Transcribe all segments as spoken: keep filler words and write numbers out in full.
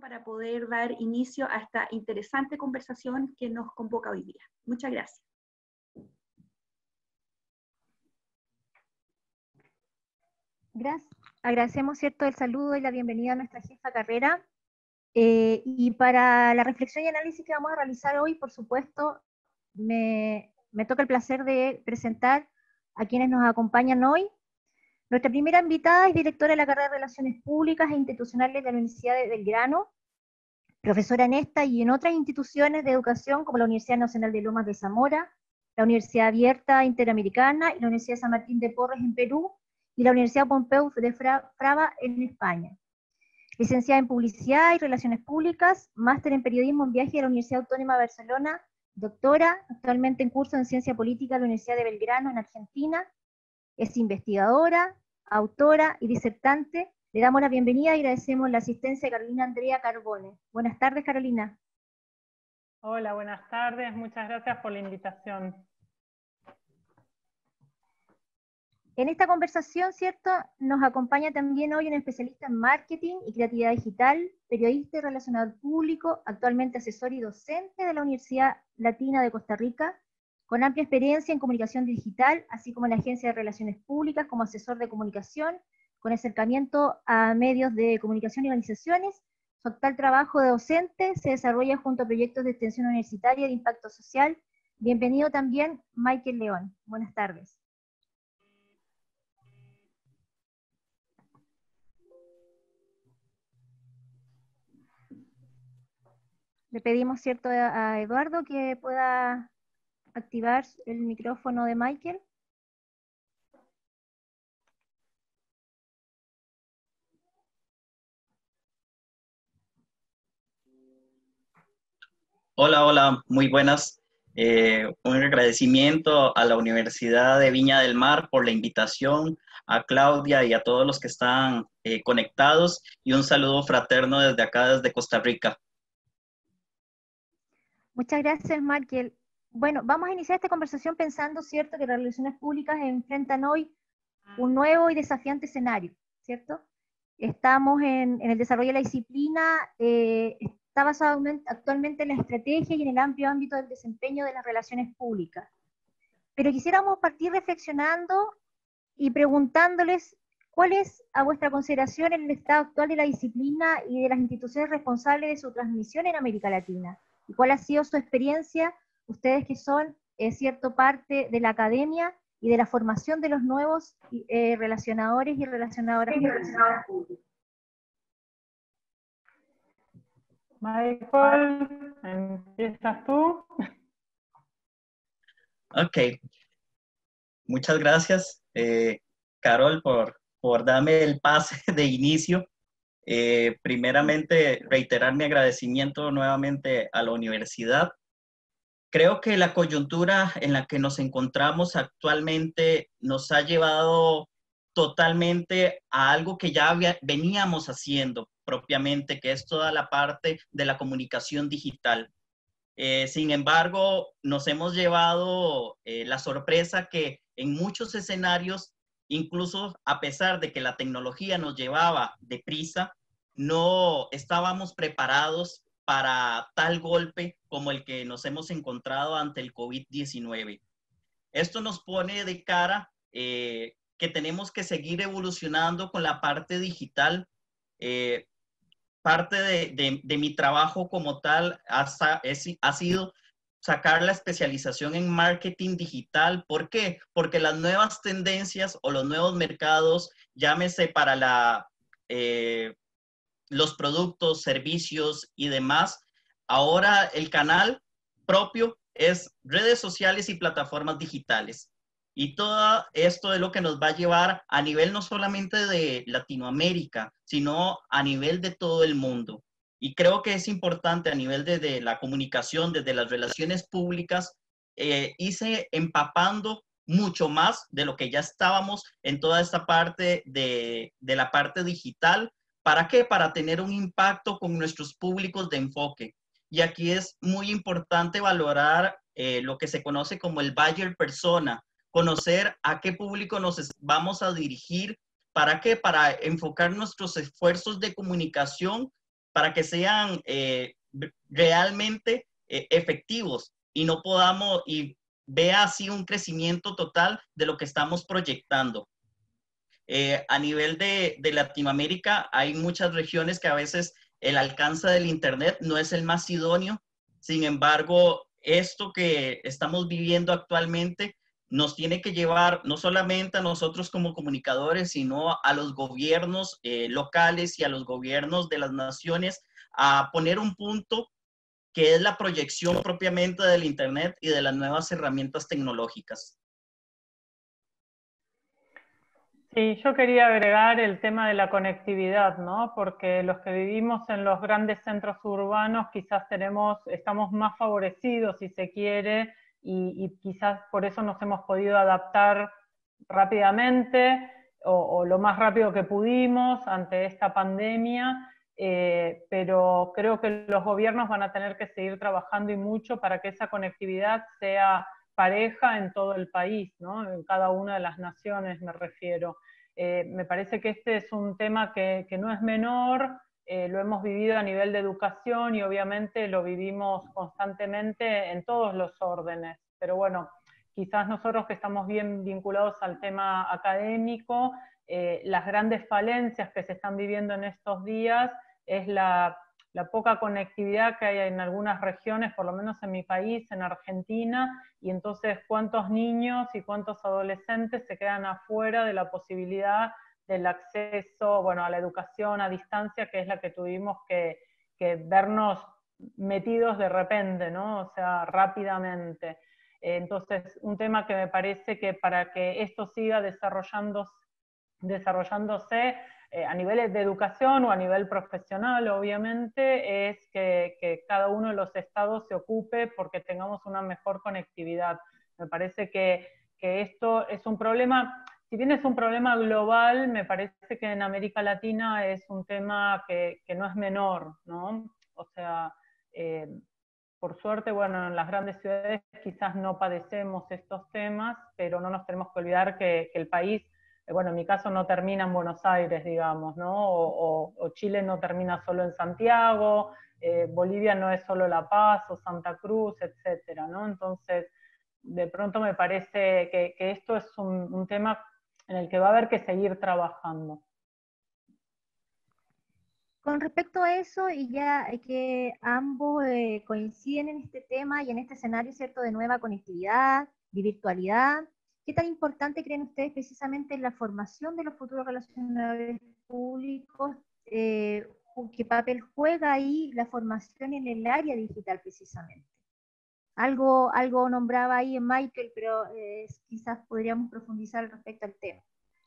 para poder dar inicio a esta interesante conversación que nos convoca hoy día. Muchas gracias. Gracias. Agradecemos, ¿cierto?, el saludo y la bienvenida a nuestra jefa carrera. Eh, y para la reflexión y análisis que vamos a realizar hoy, por supuesto, me, me toca el placer de presentar a quienes nos acompañan hoy. Nuestra primera invitada es directora de la carrera de Relaciones Públicas e Institucionales de la Universidad de Belgrano, profesora en esta y en otras instituciones de educación como la Universidad Nacional de Lomas de Zamora, la Universidad Abierta Interamericana y la Universidad San Martín de Porres en Perú y la Universidad Pompeu de Fraba en España. Licenciada en Publicidad y Relaciones Públicas, máster en Periodismo en Viaje de la Universidad Autónoma de Barcelona, doctora, actualmente en curso en Ciencia Política de la Universidad de Belgrano en Argentina, es investigadora, autora y disertante. Le damos la bienvenida y agradecemos la asistencia de Carolina Andrea Carbone. Buenas tardes, Carolina. Hola, buenas tardes. Muchas gracias por la invitación. En esta conversación, ¿cierto?, nos acompaña también hoy un especialista en marketing y creatividad digital, periodista y relacionador público, actualmente asesor y docente de la Universidad Latina de Costa Rica, con amplia experiencia en comunicación digital, así como en la Agencia de Relaciones Públicas como asesor de comunicación, con acercamiento a medios de comunicación y organizaciones. Su actual trabajo de docente se desarrolla junto a proyectos de extensión universitaria de impacto social. Bienvenido también, Michael León. Buenas tardes. Le pedimos, ¿cierto?, a Eduardo que pueda activar el micrófono de Michael. Hola, hola, muy buenas. Eh, un agradecimiento a la Universidad de Viña del Mar por la invitación, a Claudia y a todos los que están eh, conectados, y un saludo fraterno desde acá, desde Costa Rica. Muchas gracias, Michael. Bueno, vamos a iniciar esta conversación pensando, ¿cierto?, que las relaciones públicas enfrentan hoy un nuevo y desafiante escenario, ¿cierto? Estamos en, en el desarrollo de la disciplina, eh, está basado actualmente en la estrategia y en el amplio ámbito del desempeño de las relaciones públicas. Pero quisiéramos partir reflexionando y preguntándoles cuál es, a vuestra consideración, el estado actual de la disciplina y de las instituciones responsables de su transmisión en América Latina. ¿Y cuál ha sido su experiencia, ustedes que son, eh, cierto, parte de la academia y de la formación de los nuevos eh, relacionadores y relacionadoras públicas? Michael, ¿empiezas tú? Ok. Muchas gracias, eh, Carol, por, por darme el pase de inicio. Eh, primeramente, reiterar mi agradecimiento nuevamente a la universidad. Creo que la coyuntura en la que nos encontramos actualmente nos ha llevado totalmente a algo que ya había, veníamos haciendo propiamente, que es toda la parte de la comunicación digital. Eh, sin embargo, nos hemos llevado eh, la sorpresa que en muchos escenarios, incluso a pesar de que la tecnología nos llevaba deprisa, no estábamos preparados para tal golpe como el que nos hemos encontrado ante el COVID diecinueve. Esto nos pone de cara eh, que tenemos que seguir evolucionando con la parte digital. Eh, parte de, de, de mi trabajo como tal ha, es, ha sido sacar la especialización en marketing digital. ¿Por qué? Porque las nuevas tendencias o los nuevos mercados, llámese para la, eh, los productos, servicios y demás, ahora el canal propio es redes sociales y plataformas digitales. Y todo esto es lo que nos va a llevar a nivel no solamente de Latinoamérica, sino a nivel de todo el mundo. Y creo que es importante a nivel de, de la comunicación, desde las relaciones públicas, eh, irse empapando mucho más de lo que ya estábamos en toda esta parte de, de la parte digital. ¿Para qué? Para tener un impacto con nuestros públicos de enfoque. Y aquí es muy importante valorar eh, lo que se conoce como el buyer persona, conocer a qué público nos vamos a dirigir. ¿Para qué? Para enfocar nuestros esfuerzos de comunicación para que sean eh, realmente eh, efectivos y no podamos, y vea así un crecimiento total de lo que estamos proyectando. Eh, a nivel de, de Latinoamérica hay muchas regiones que a veces el alcance del Internet no es el más idóneo. Sin embargo, esto que estamos viviendo actualmente nos tiene que llevar no solamente a nosotros como comunicadores, sino a los gobiernos eh, locales y a los gobiernos de las naciones a poner un punto que es la proyección propiamente del Internet y de las nuevas herramientas tecnológicas. Sí, yo quería agregar el tema de la conectividad, ¿no? Porque los que vivimos en los grandes centros urbanos quizás tenemos, estamos más favorecidos, si se quiere, y, y quizás por eso nos hemos podido adaptar rápidamente o, o lo más rápido que pudimos ante esta pandemia, eh, pero creo que los gobiernos van a tener que seguir trabajando y mucho para que esa conectividad sea pareja en todo el país, ¿no? En cada una de las naciones me refiero. Eh, me parece que este es un tema que, que no es menor, eh, lo hemos vivido a nivel de educación y obviamente lo vivimos constantemente en todos los órdenes, pero bueno, quizás nosotros que estamos bien vinculados al tema académico, eh, las grandes falencias que se están viviendo en estos días es la, la poca conectividad que hay en algunas regiones, por lo menos en mi país, en Argentina, y entonces cuántos niños y cuántos adolescentes se quedan afuera de la posibilidad del acceso, bueno, a la educación a distancia, que es la que tuvimos que, que vernos metidos de repente, ¿no? O sea, rápidamente. Entonces, un tema que me parece que para que esto siga desarrollándose, desarrollándose eh, a nivel de educación o a nivel profesional, obviamente, es que, que cada uno de los estados se ocupe porque tengamos una mejor conectividad. Me parece que, que esto es un problema, si bien es un problema global, me parece que en América Latina es un tema que, que no es menor, ¿no? O sea, eh, por suerte, bueno, en las grandes ciudades quizás no padecemos estos temas, pero no nos tenemos que olvidar que, que el país, bueno, en mi caso no termina en Buenos Aires, digamos, ¿no? O, o, o Chile no termina solo en Santiago, eh, Bolivia no es solo La Paz o Santa Cruz, etcétera, ¿no? Entonces, de pronto me parece que, que esto es un, un tema en el que va a haber que seguir trabajando. Con respecto a eso, y ya que ambos eh, coinciden en este tema y en este escenario, ¿cierto?, de nueva conectividad, de virtualidad, ¿qué tan importante creen ustedes precisamente en la formación de los futuros relacionadores públicos? Eh, ¿Qué papel juega ahí la formación en el área digital precisamente? Algo, algo nombraba ahí en Michael, pero eh, quizás podríamos profundizar respecto al tema.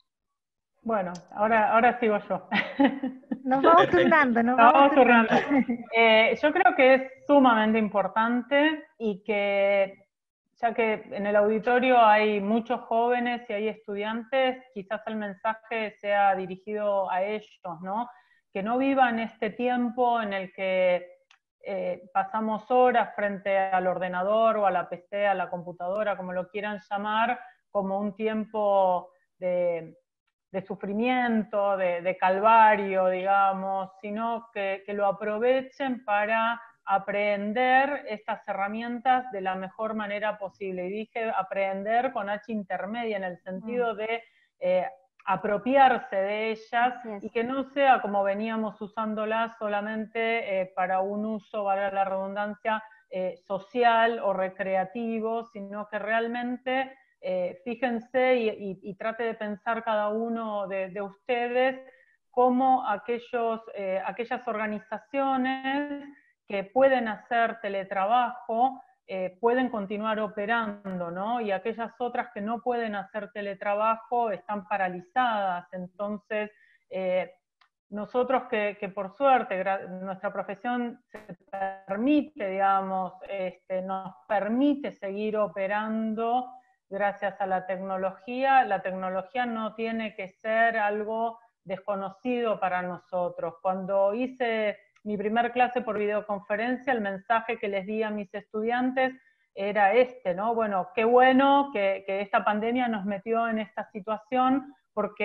Bueno, ahora, ahora sigo yo. Nos vamos turnando, nos vamos, vamos turnando. turnando. Eh, yo creo que es sumamente importante y que, ya que en el auditorio hay muchos jóvenes y hay estudiantes, quizás el mensaje sea dirigido a ellos, ¿no? Que no vivan este tiempo en el que eh, pasamos horas frente al ordenador o a la P C, a la computadora, como lo quieran llamar, como un tiempo de... de sufrimiento, de, de calvario, digamos, sino que, que lo aprovechen para aprender estas herramientas de la mejor manera posible. Y dije aprender con H intermedia, en el sentido de eh, apropiarse de ellas y que no sea como veníamos usándolas solamente eh, para un uso, valga la redundancia, eh, social o recreativo, sino que realmente Eh, fíjense y, y, y trate de pensar cada uno de, de ustedes cómo aquellos, eh, aquellas organizaciones que pueden hacer teletrabajo eh, pueden continuar operando, ¿no? Y aquellas otras que no pueden hacer teletrabajo están paralizadas. Entonces, eh, nosotros que, que por suerte nuestra profesión se permite, digamos, este, nos permite seguir operando gracias a la tecnología, la tecnología no tiene que ser algo desconocido para nosotros. Cuando hice mi primer clase por videoconferencia, el mensaje que les di a mis estudiantes era este, ¿no? Bueno, qué bueno que, que esta pandemia nos metió en esta situación, porque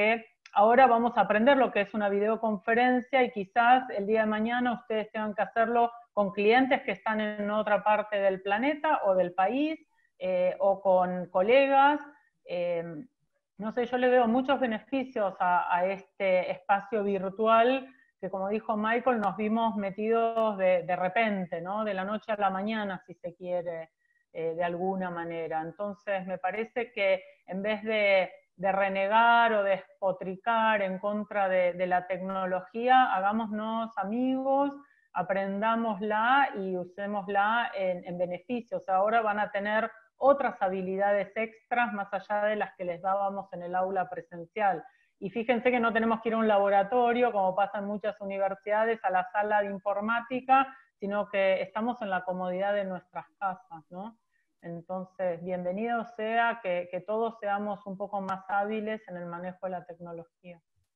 ahora vamos a aprender lo que es una videoconferencia y quizás el día de mañana ustedes tengan que hacerlo con clientes que están en otra parte del planeta o del país, eh, o con colegas. Eh, no sé, yo le veo muchos beneficios a, a este espacio virtual que, como dijo Michael, nos vimos metidos de, de repente, ¿no? De la noche a la mañana, si se quiere, eh, de alguna manera. Entonces, me parece que en vez de, de renegar o despotricar en contra de, de la tecnología, hagámonos amigos, aprendámosla y usémosla en, en beneficios. Ahora van a tener otras habilidades extras más allá de las que les dábamos en el aula presencial. Y fíjense que no tenemos que ir a un laboratorio, como pasa en muchas universidades, a la sala de informática, sino que estamos en la comodidad de nuestras casas, ¿no? Entonces, bienvenido sea que, que todos seamos un poco más hábiles en el manejo de la tecnología.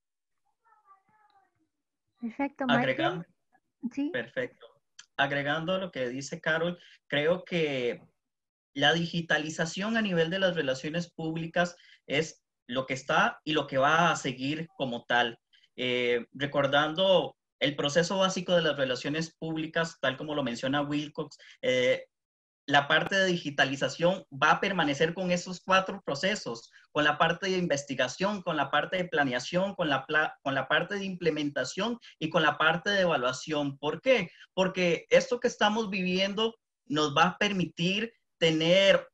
Perfecto, Michael. Agregando, ¿Sí? Perfecto. Agregando lo que dice Carol, creo que la digitalización a nivel de las relaciones públicas es lo que está y lo que va a seguir como tal. Eh, recordando el proceso básico de las relaciones públicas, tal como lo menciona Wilcox, eh, la parte de digitalización va a permanecer con esos cuatro procesos, con la parte de investigación, con la parte de planeación, con la, con la parte de implementación y con la parte de evaluación. ¿Por qué? Porque esto que estamos viviendo nos va a permitir tener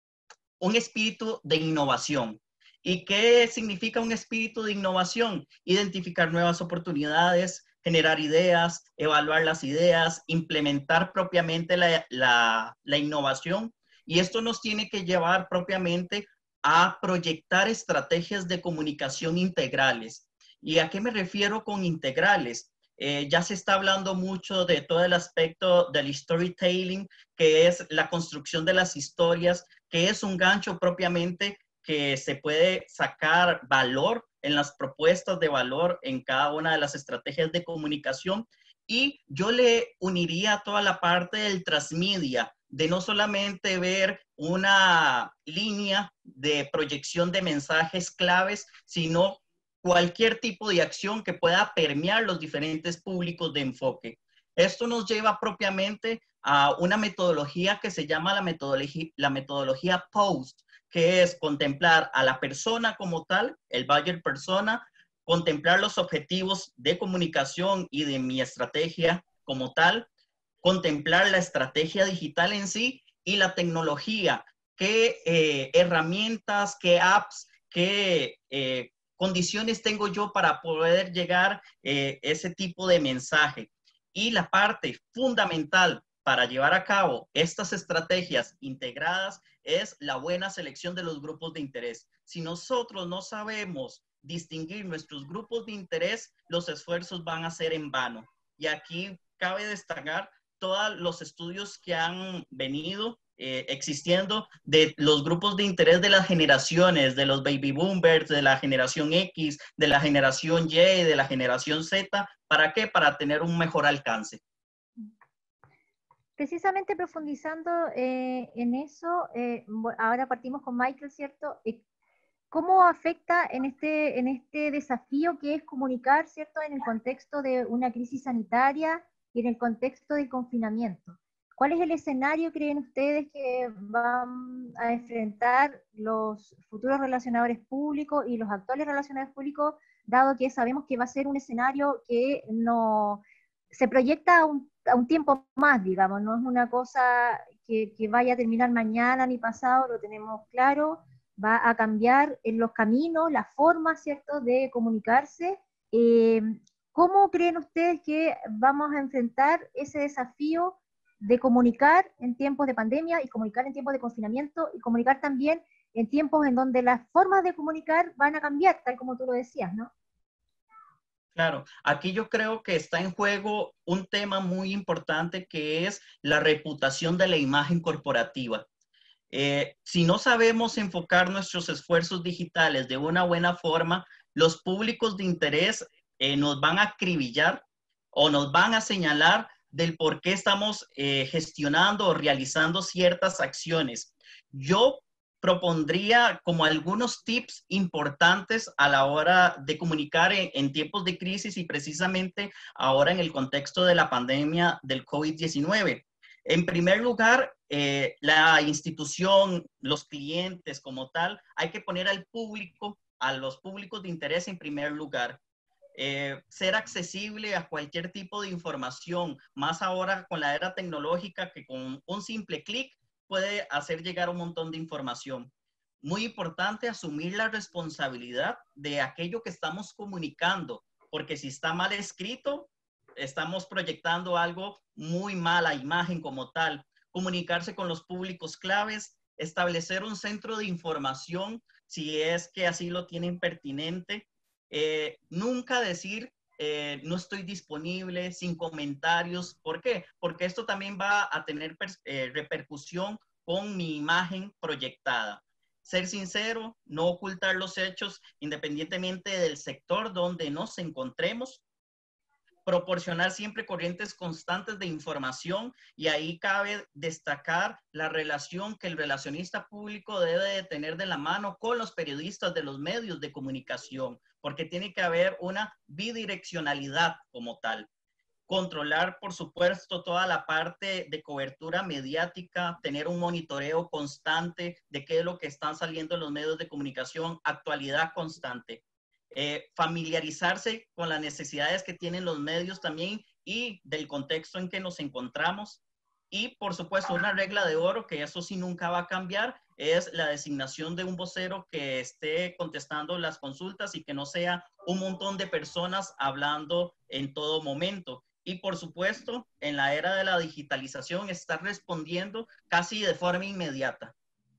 un espíritu de innovación. ¿Y qué significa un espíritu de innovación? Identificar nuevas oportunidades, generar ideas, evaluar las ideas, implementar propiamente la, la, la innovación. Y esto nos tiene que llevar propiamente a proyectar estrategias de comunicación integrales. ¿Y a qué me refiero con integrales? Eh, ya se está hablando mucho de todo el aspecto del storytelling, que es la construcción de las historias, que es un gancho propiamente que se puede sacar valor en las propuestas de valor en cada una de las estrategias de comunicación. Y yo le uniría toda la parte del transmedia, de no solamente ver una línea de proyección de mensajes claves, sino cualquier tipo de acción que pueda permear los diferentes públicos de enfoque. Esto nos lleva propiamente a una metodología que se llama la metodología, la metodología POST, que es contemplar a la persona como tal, el buyer persona, contemplar los objetivos de comunicación y de mi estrategia como tal, contemplar la estrategia digital en sí y la tecnología, qué eh, herramientas, qué apps, qué eh, condiciones tengo yo para poder llegar eh, ese tipo de mensaje. Y la parte fundamental para llevar a cabo estas estrategias integradas es la buena selección de los grupos de interés. Si nosotros no sabemos distinguir nuestros grupos de interés, los esfuerzos van a ser en vano. Y aquí cabe destacar todos los estudios que han venido eh, existiendo de los grupos de interés de las generaciones, de los baby boomers, de la generación X, de la generación Y, de la generación Z. ¿Para qué? Para tener un mejor alcance. Precisamente profundizando eh, en eso, eh, ahora partimos con Michael, ¿cierto? Eh, ¿Cómo afecta en este, en este desafío que es comunicar, ¿cierto? En el contexto de una crisis sanitaria y en el contexto del confinamiento. ¿Cuál es el escenario, creen ustedes, que van a enfrentar los futuros relacionadores públicos y los actuales relacionadores públicos, dado que sabemos que va a ser un escenario que no se proyecta a un, a un tiempo más, digamos, no es una cosa que, que vaya a terminar mañana ni pasado, lo tenemos claro, va a cambiar en los caminos, la forma, ¿cierto?, de comunicarse. Eh, ¿Cómo creen ustedes que vamos a enfrentar ese desafío de comunicar en tiempos de pandemia y comunicar en tiempos de confinamiento y comunicar también en tiempos en donde las formas de comunicar van a cambiar, tal como tú lo decías, ¿no? Claro, aquí yo creo que está en juego un tema muy importante que es la reputación de la imagen corporativa. Eh, si no sabemos enfocar nuestros esfuerzos digitales de una buena forma, los públicos de interés eh, nos van a acribillar o nos van a señalar del por qué estamos eh, gestionando o realizando ciertas acciones. Yo propondría como algunos tips importantes a la hora de comunicar en, en tiempos de crisis y precisamente ahora en el contexto de la pandemia del COVID diecinueve. En primer lugar, eh, la institución, los clientes como tal, hay que poner al público, a los públicos de interés en primer lugar. Eh, ser accesible a cualquier tipo de información, más ahora con la era tecnológica que con un simple clic puede hacer llegar un montón de información. Muy importante asumir la responsabilidad de aquello que estamos comunicando, porque si está mal escrito, estamos proyectando algo muy mala imagen como tal. Comunicarse con los públicos claves, establecer un centro de información si es que así lo tienen pertinente. Eh, nunca decir eh, no estoy disponible, sin comentarios. ¿Por qué? Porque esto también va a tener eh, repercusión con mi imagen proyectada. Ser sincero, no ocultar los hechos independientemente del sector donde nos encontremos. Proporcionar siempre corrientes constantes de información y ahí cabe destacar la relación que el relacionista público debe de tener de la mano con los periodistas de los medios de comunicación, porque tiene que haber una bidireccionalidad como tal. Controlar, por supuesto, toda la parte de cobertura mediática, tener un monitoreo constante de qué es lo que están saliendo en los medios de comunicación, actualidad constante. Eh, familiarizarse con las necesidades que tienen los medios también y del contexto en que nos encontramos. Y, por supuesto, una regla de oro, que eso sí nunca va a cambiar, es la designación de un vocero que esté contestando las consultas y que no sea un montón de personas hablando en todo momento. Y, por supuesto, en la era de la digitalización, estar respondiendo casi de forma inmediata.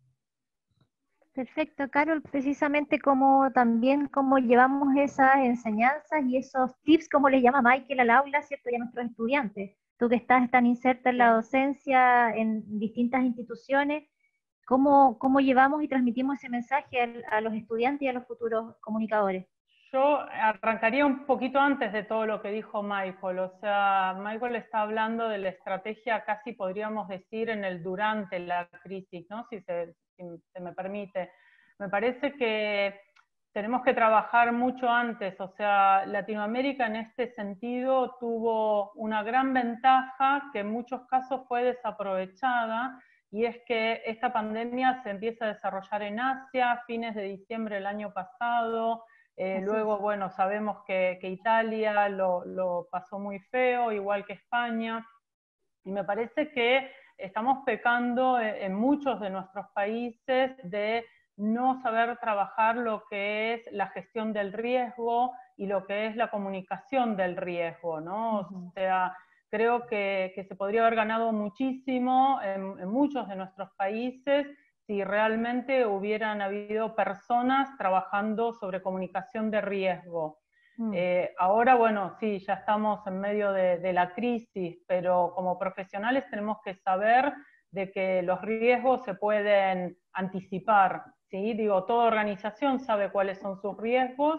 Perfecto, Carol, precisamente como también cómo llevamos esas enseñanzas y esos tips, como les llama Michael al aula, ¿cierto? Y a nuestros estudiantes. Tú que estás tan inserta en la docencia en distintas instituciones, ¿cómo, cómo llevamos y transmitimos ese mensaje a, a los estudiantes y a los futuros comunicadores? Yo arrancaría un poquito antes de todo lo que dijo Michael. O sea, Michael está hablando de la estrategia, casi podríamos decir, en el durante la crisis, ¿no? Si se, si se me permite. Me parece que tenemos que trabajar mucho antes. O sea, Latinoamérica en este sentido tuvo una gran ventaja que en muchos casos fue desaprovechada, y es que esta pandemia se empieza a desarrollar en Asia a fines de diciembre del año pasado. Eh, luego, bueno, sabemos que, que Italia lo, lo pasó muy feo, igual que España, y me parece que estamos pecando en, en muchos de nuestros países de no saber trabajar lo que es la gestión del riesgo y lo que es la comunicación del riesgo, ¿no? Uh-huh. O sea, creo que, que se podría haber ganado muchísimo en, en muchos de nuestros países si realmente hubieran habido personas trabajando sobre comunicación de riesgo. Mm. Eh, ahora, bueno, sí, ya estamos en medio de, de la crisis, pero como profesionales tenemos que saber de que los riesgos se pueden anticipar, ¿sí? Digo, toda organización sabe cuáles son sus riesgos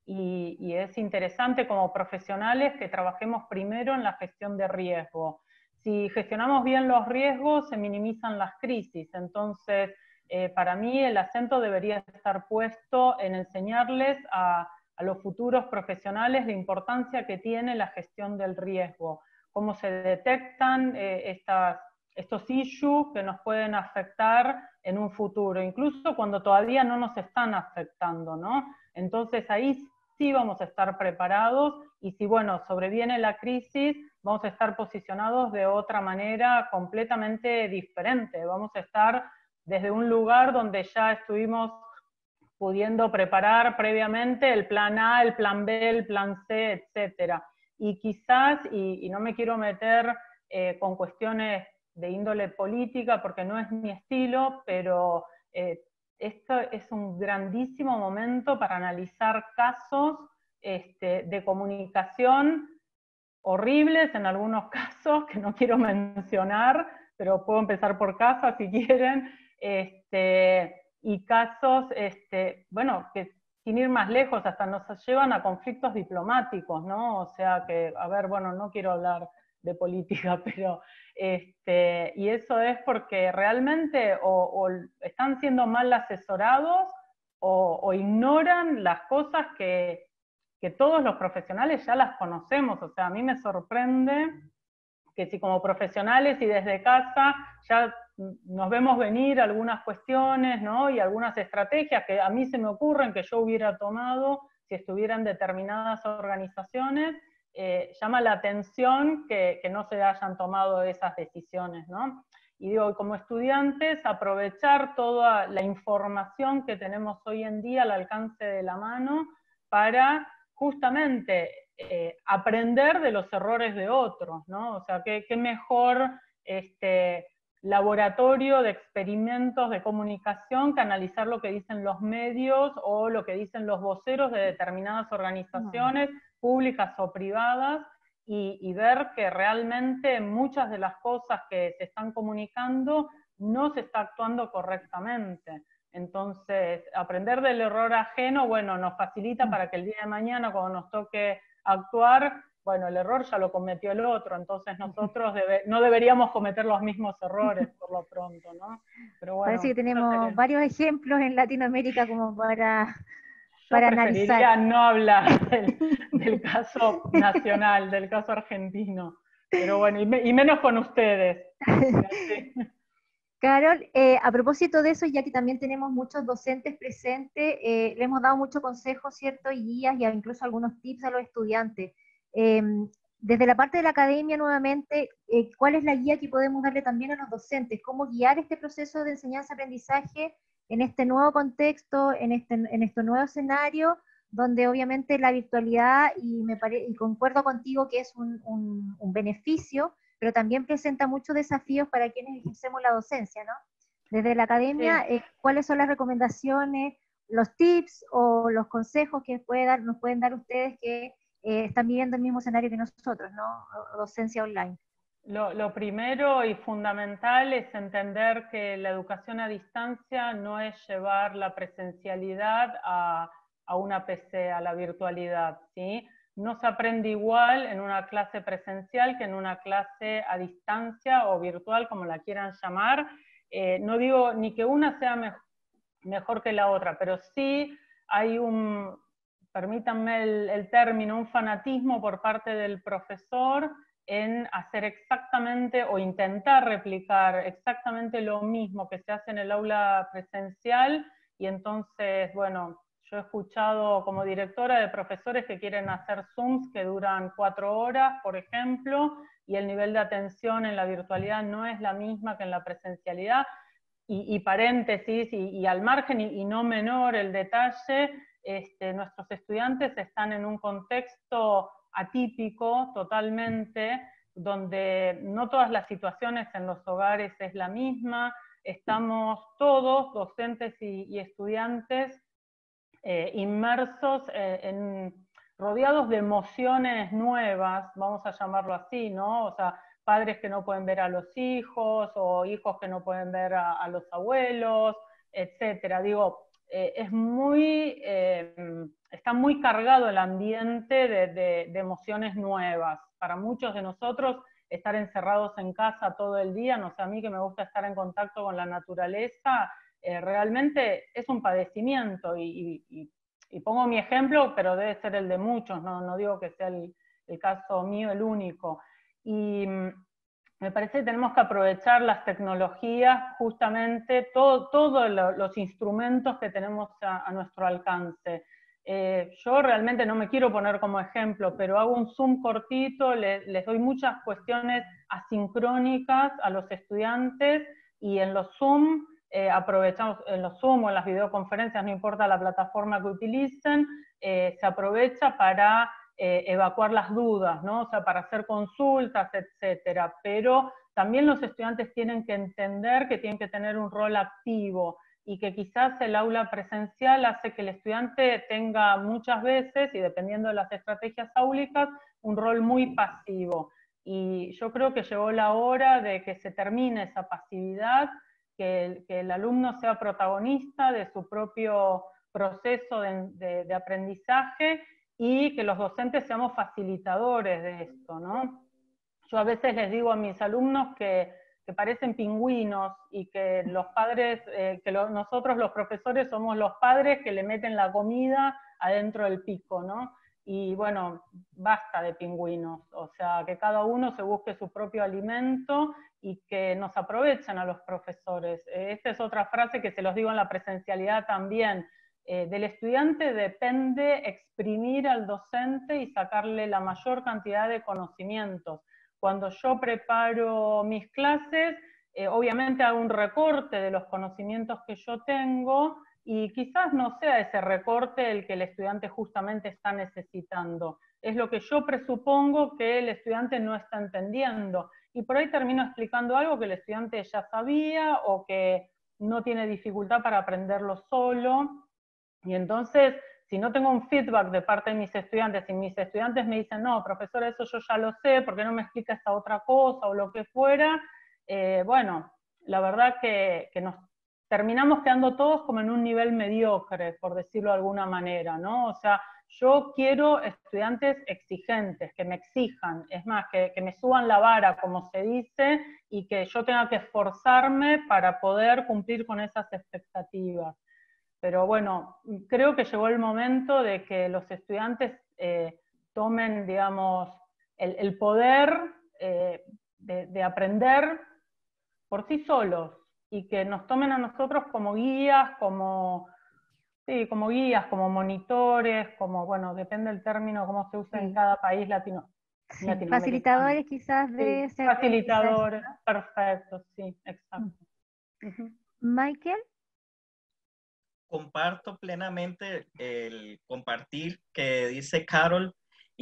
y, y es interesante como profesionales que trabajemos primero en la gestión de riesgo. Si gestionamos bien los riesgos, se minimizan las crisis. Entonces, eh, para mí el acento debería estar puesto en enseñarles a, a los futuros profesionales la importancia que tiene la gestión del riesgo, cómo se detectan eh, estas, estos issues que nos pueden afectar en un futuro, incluso cuando todavía no nos están afectando, ¿no? Entonces ahí sí vamos a estar preparados, y si, bueno, sobreviene la crisis, vamos a estar posicionados de otra manera completamente diferente. Vamos a estar desde un lugar donde ya estuvimos pudiendo preparar previamente el plan A, el plan B, el plan C, etcétera. Y quizás, y, y no me quiero meter eh, con cuestiones de índole política porque no es mi estilo, pero eh, esto es un grandísimo momento para analizar casos este, de comunicación horribles en algunos casos, que no quiero mencionar, pero puedo empezar por casa si quieren, este, y casos, este, bueno, que sin ir más lejos, hasta nos llevan a conflictos diplomáticos, ¿no? O sea que, a ver, bueno, no quiero hablar de política, pero este, y eso es porque realmente o, o están siendo mal asesorados o, o ignoran las cosas que, que todos los profesionales ya las conocemos. O sea, a mí me sorprende que si como profesionales y desde casa ya nos vemos venir algunas cuestiones, ¿no? Y algunas estrategias que a mí se me ocurren que yo hubiera tomado si estuviera en determinadas organizaciones, eh, llama la atención que, que no se hayan tomado esas decisiones, ¿no? Y digo, como estudiantes, aprovechar toda la información que tenemos hoy en día al alcance de la mano para justamente eh, aprender de los errores de otros, ¿no? O sea, qué, qué mejor este, laboratorio de experimentos de comunicación que analizar lo que dicen los medios o lo que dicen los voceros de determinadas organizaciones públicas o privadas, y, y ver que realmente muchas de las cosas que se están comunicando no se está actuando correctamente. Entonces, aprender del error ajeno, bueno, nos facilita para que el día de mañana, cuando nos toque actuar, bueno, el error ya lo cometió el otro, entonces nosotros debe, no deberíamos cometer los mismos errores por lo pronto, ¿no? Pero bueno, parece que tenemos sería... varios ejemplos en Latinoamérica como para, Yo para preferiría analizar. no hablar del, del caso nacional, del caso argentino, pero bueno, y, me, y menos con ustedes. Sí. Carol, eh, a propósito de eso, ya que también tenemos muchos docentes presentes, eh, le hemos dado muchos consejos, ¿cierto? Y guías y incluso algunos tips a los estudiantes. Eh, desde la parte de la academia, nuevamente, eh, ¿cuál es la guía que podemos darle también a los docentes? ¿Cómo guiar este proceso de enseñanza-aprendizaje en este nuevo contexto, en este, en este nuevo escenario, donde obviamente la virtualidad, y, me pare, y concuerdo contigo que es un, un, un beneficio, pero también presenta muchos desafíos para quienes ejercemos la docencia, ¿no? Desde la academia, sí. eh, ¿cuáles son las recomendaciones, los tips o los consejos que puede dar, nos pueden dar ustedes que eh, están viviendo el mismo escenario que nosotros, ¿no? Docencia online. Lo, lo primero y fundamental es entender que la educación a distancia no es llevar la presencialidad a, a una P C, a la virtualidad, ¿sí? No se aprende igual en una clase presencial que en una clase a distancia o virtual, como la quieran llamar. Eh, no digo ni que una sea me mejor que la otra, pero sí hay un, permítanme el, el término, un fanatismo por parte del profesor en hacer exactamente o intentar replicar exactamente lo mismo que se hace en el aula presencial, y entonces, bueno, yo he escuchado como directora de profesores que quieren hacer Zooms que duran cuatro horas, por ejemplo, y el nivel de atención en la virtualidad no es la misma que en la presencialidad. Y, y paréntesis, y, y al margen, y, y no menor el detalle, este, nuestros estudiantes están en un contexto atípico totalmente, donde no todas las situaciones en los hogares es la misma, estamos todos, docentes y, y estudiantes, Eh, inmersos eh, en, rodeados de emociones nuevas, vamos a llamarlo así, ¿no? O sea, padres que no pueden ver a los hijos, o hijos que no pueden ver a, a los abuelos, etcétera. Digo, eh, es muy, eh, está muy cargado el ambiente de, de, de emociones nuevas. Para muchos de nosotros, estar encerrados en casa todo el día, no sé, a mí que me gusta estar en contacto con la naturaleza, Eh, realmente es un padecimiento, y, y, y pongo mi ejemplo, pero debe ser el de muchos, no, no digo que sea el, el caso mío el único. Y me parece que tenemos que aprovechar las tecnologías, justamente todos todo lo, los instrumentos que tenemos a, a nuestro alcance. Eh, yo realmente no me quiero poner como ejemplo, pero hago un Zoom cortito, les, les doy muchas cuestiones asincrónicas a los estudiantes, y en los Zoom Eh, aprovechamos, en los Zoom o en las videoconferencias, no importa la plataforma que utilicen, eh, se aprovecha para eh, evacuar las dudas, ¿no? O sea, para hacer consultas, etcétera. Pero también los estudiantes tienen que entender que tienen que tener un rol activo, y que quizás el aula presencial hace que el estudiante tenga muchas veces, y dependiendo de las estrategias áulicas, un rol muy pasivo. Y yo creo que llegó la hora de que se termine esa pasividad, Que el, que el alumno sea protagonista de su propio proceso de, de, de aprendizaje, y que los docentes seamos facilitadores de esto, ¿no? yo a veces les digo a mis alumnos que, que parecen pingüinos y que los padres, eh, que lo, nosotros los profesores somos los padres que le meten la comida adentro del pico, ¿no? Y bueno, basta de pingüinos, o sea, que cada uno se busque su propio alimento y que nos aprovechen a los profesores. Eh, esta es otra frase que se los digo en la presencialidad también. Eh, del estudiante depende exprimir al docente y sacarle la mayor cantidad de conocimientos. Cuando yo preparo mis clases, eh, obviamente hago un recorte de los conocimientos que yo tengo, y quizás no sea ese recorte el que el estudiante justamente está necesitando. Es lo que yo presupongo que el estudiante no está entendiendo. Y por ahí termino explicando algo que el estudiante ya sabía o que no tiene dificultad para aprenderlo solo. Y entonces, si no tengo un feedback de parte de mis estudiantes, y mis estudiantes me dicen, no, profesor, eso yo ya lo sé, ¿por qué no me explica esta otra cosa o lo que fuera? Eh, bueno, la verdad que, que nos terminamos quedando todos como en un nivel mediocre, por decirlo de alguna manera, ¿no? O sea, yo quiero estudiantes exigentes, que me exijan, es más, que, que me suban la vara, como se dice, y que yo tenga que esforzarme para poder cumplir con esas expectativas. Pero bueno, creo que llegó el momento de que los estudiantes eh, tomen, digamos, el, el poder eh, de, de aprender por sí solos, y que nos tomen a nosotros como guías, como, sí, como guías, como monitores, como, bueno, depende del término, cómo se usa sí. en cada país latino, sí, facilitadores quizás de sí, facilitadores, ¿no? Perfecto, sí, exacto. Mm. Uh-huh. Michael. Comparto plenamente el compartir que dice Carol,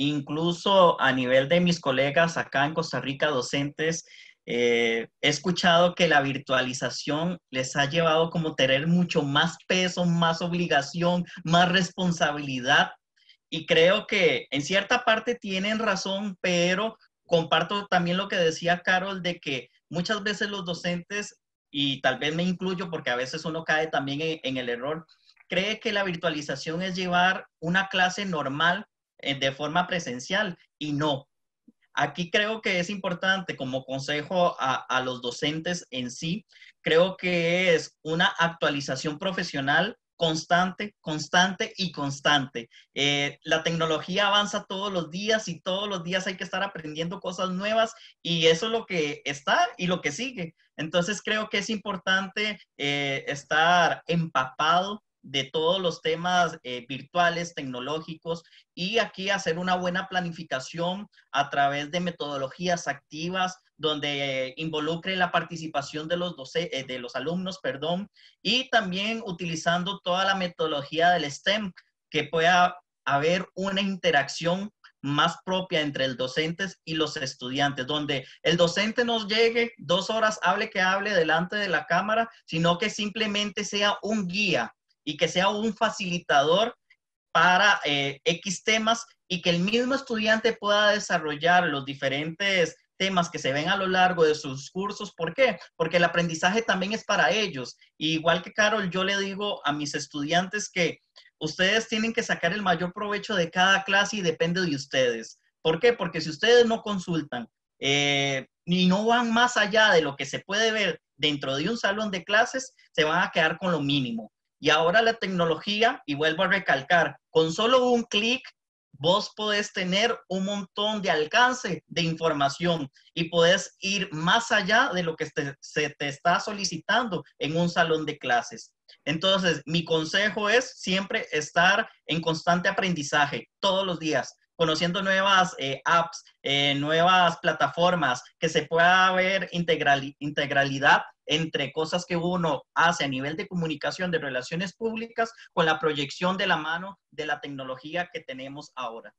incluso a nivel de mis colegas acá en Costa Rica, docentes, eh, he escuchado que la virtualización les ha llevado como tener mucho más peso, más obligación, más responsabilidad, y creo que en cierta parte tienen razón, pero comparto también lo que decía Carol de que muchas veces los docentes, y tal vez me incluyo porque a veces uno cae también en, en el error, cree que la virtualización es llevar una clase normal eh, de forma presencial, y no. Aquí creo que es importante como consejo a, a los docentes en sí, creo que es una actualización profesional constante, constante y constante. Eh, la tecnología avanza todos los días y todos los días hay que estar aprendiendo cosas nuevas, y eso es lo que está y lo que sigue. Entonces creo que es importante eh, estar empapado de todos los temas eh, virtuales, tecnológicos, y aquí hacer una buena planificación a través de metodologías activas donde eh, involucre la participación de los, doce, eh, de los alumnos, perdón, y también utilizando toda la metodología del STEM, que pueda haber una interacción más propia entre el docente y los estudiantes, donde el docente nos llegue dos horas, hable que hable delante de la cámara, sino que simplemente sea un guía y que sea un facilitador para eh, X temas, y que el mismo estudiante pueda desarrollar los diferentes temas que se ven a lo largo de sus cursos. ¿Por qué? Porque el aprendizaje también es para ellos. Y igual que Carol, yo le digo a mis estudiantes que ustedes tienen que sacar el mayor provecho de cada clase y depende de ustedes. ¿Por qué? Porque si ustedes no consultan eh, y no van más allá de lo que se puede ver dentro de un salón de clases, se van a quedar con lo mínimo. Y ahora la tecnología, y vuelvo a recalcar, con solo un clic, vos podés tener un montón de alcance de información y podés ir más allá de lo que te, se te está solicitando en un salón de clases. Entonces, mi consejo es siempre estar en constante aprendizaje todos los días, conociendo nuevas eh, apps, eh, nuevas plataformas, que se pueda ver integral, integralidad entre cosas que uno hace a nivel de comunicación, de relaciones públicas, con la proyección de la mano de la tecnología que tenemos ahora.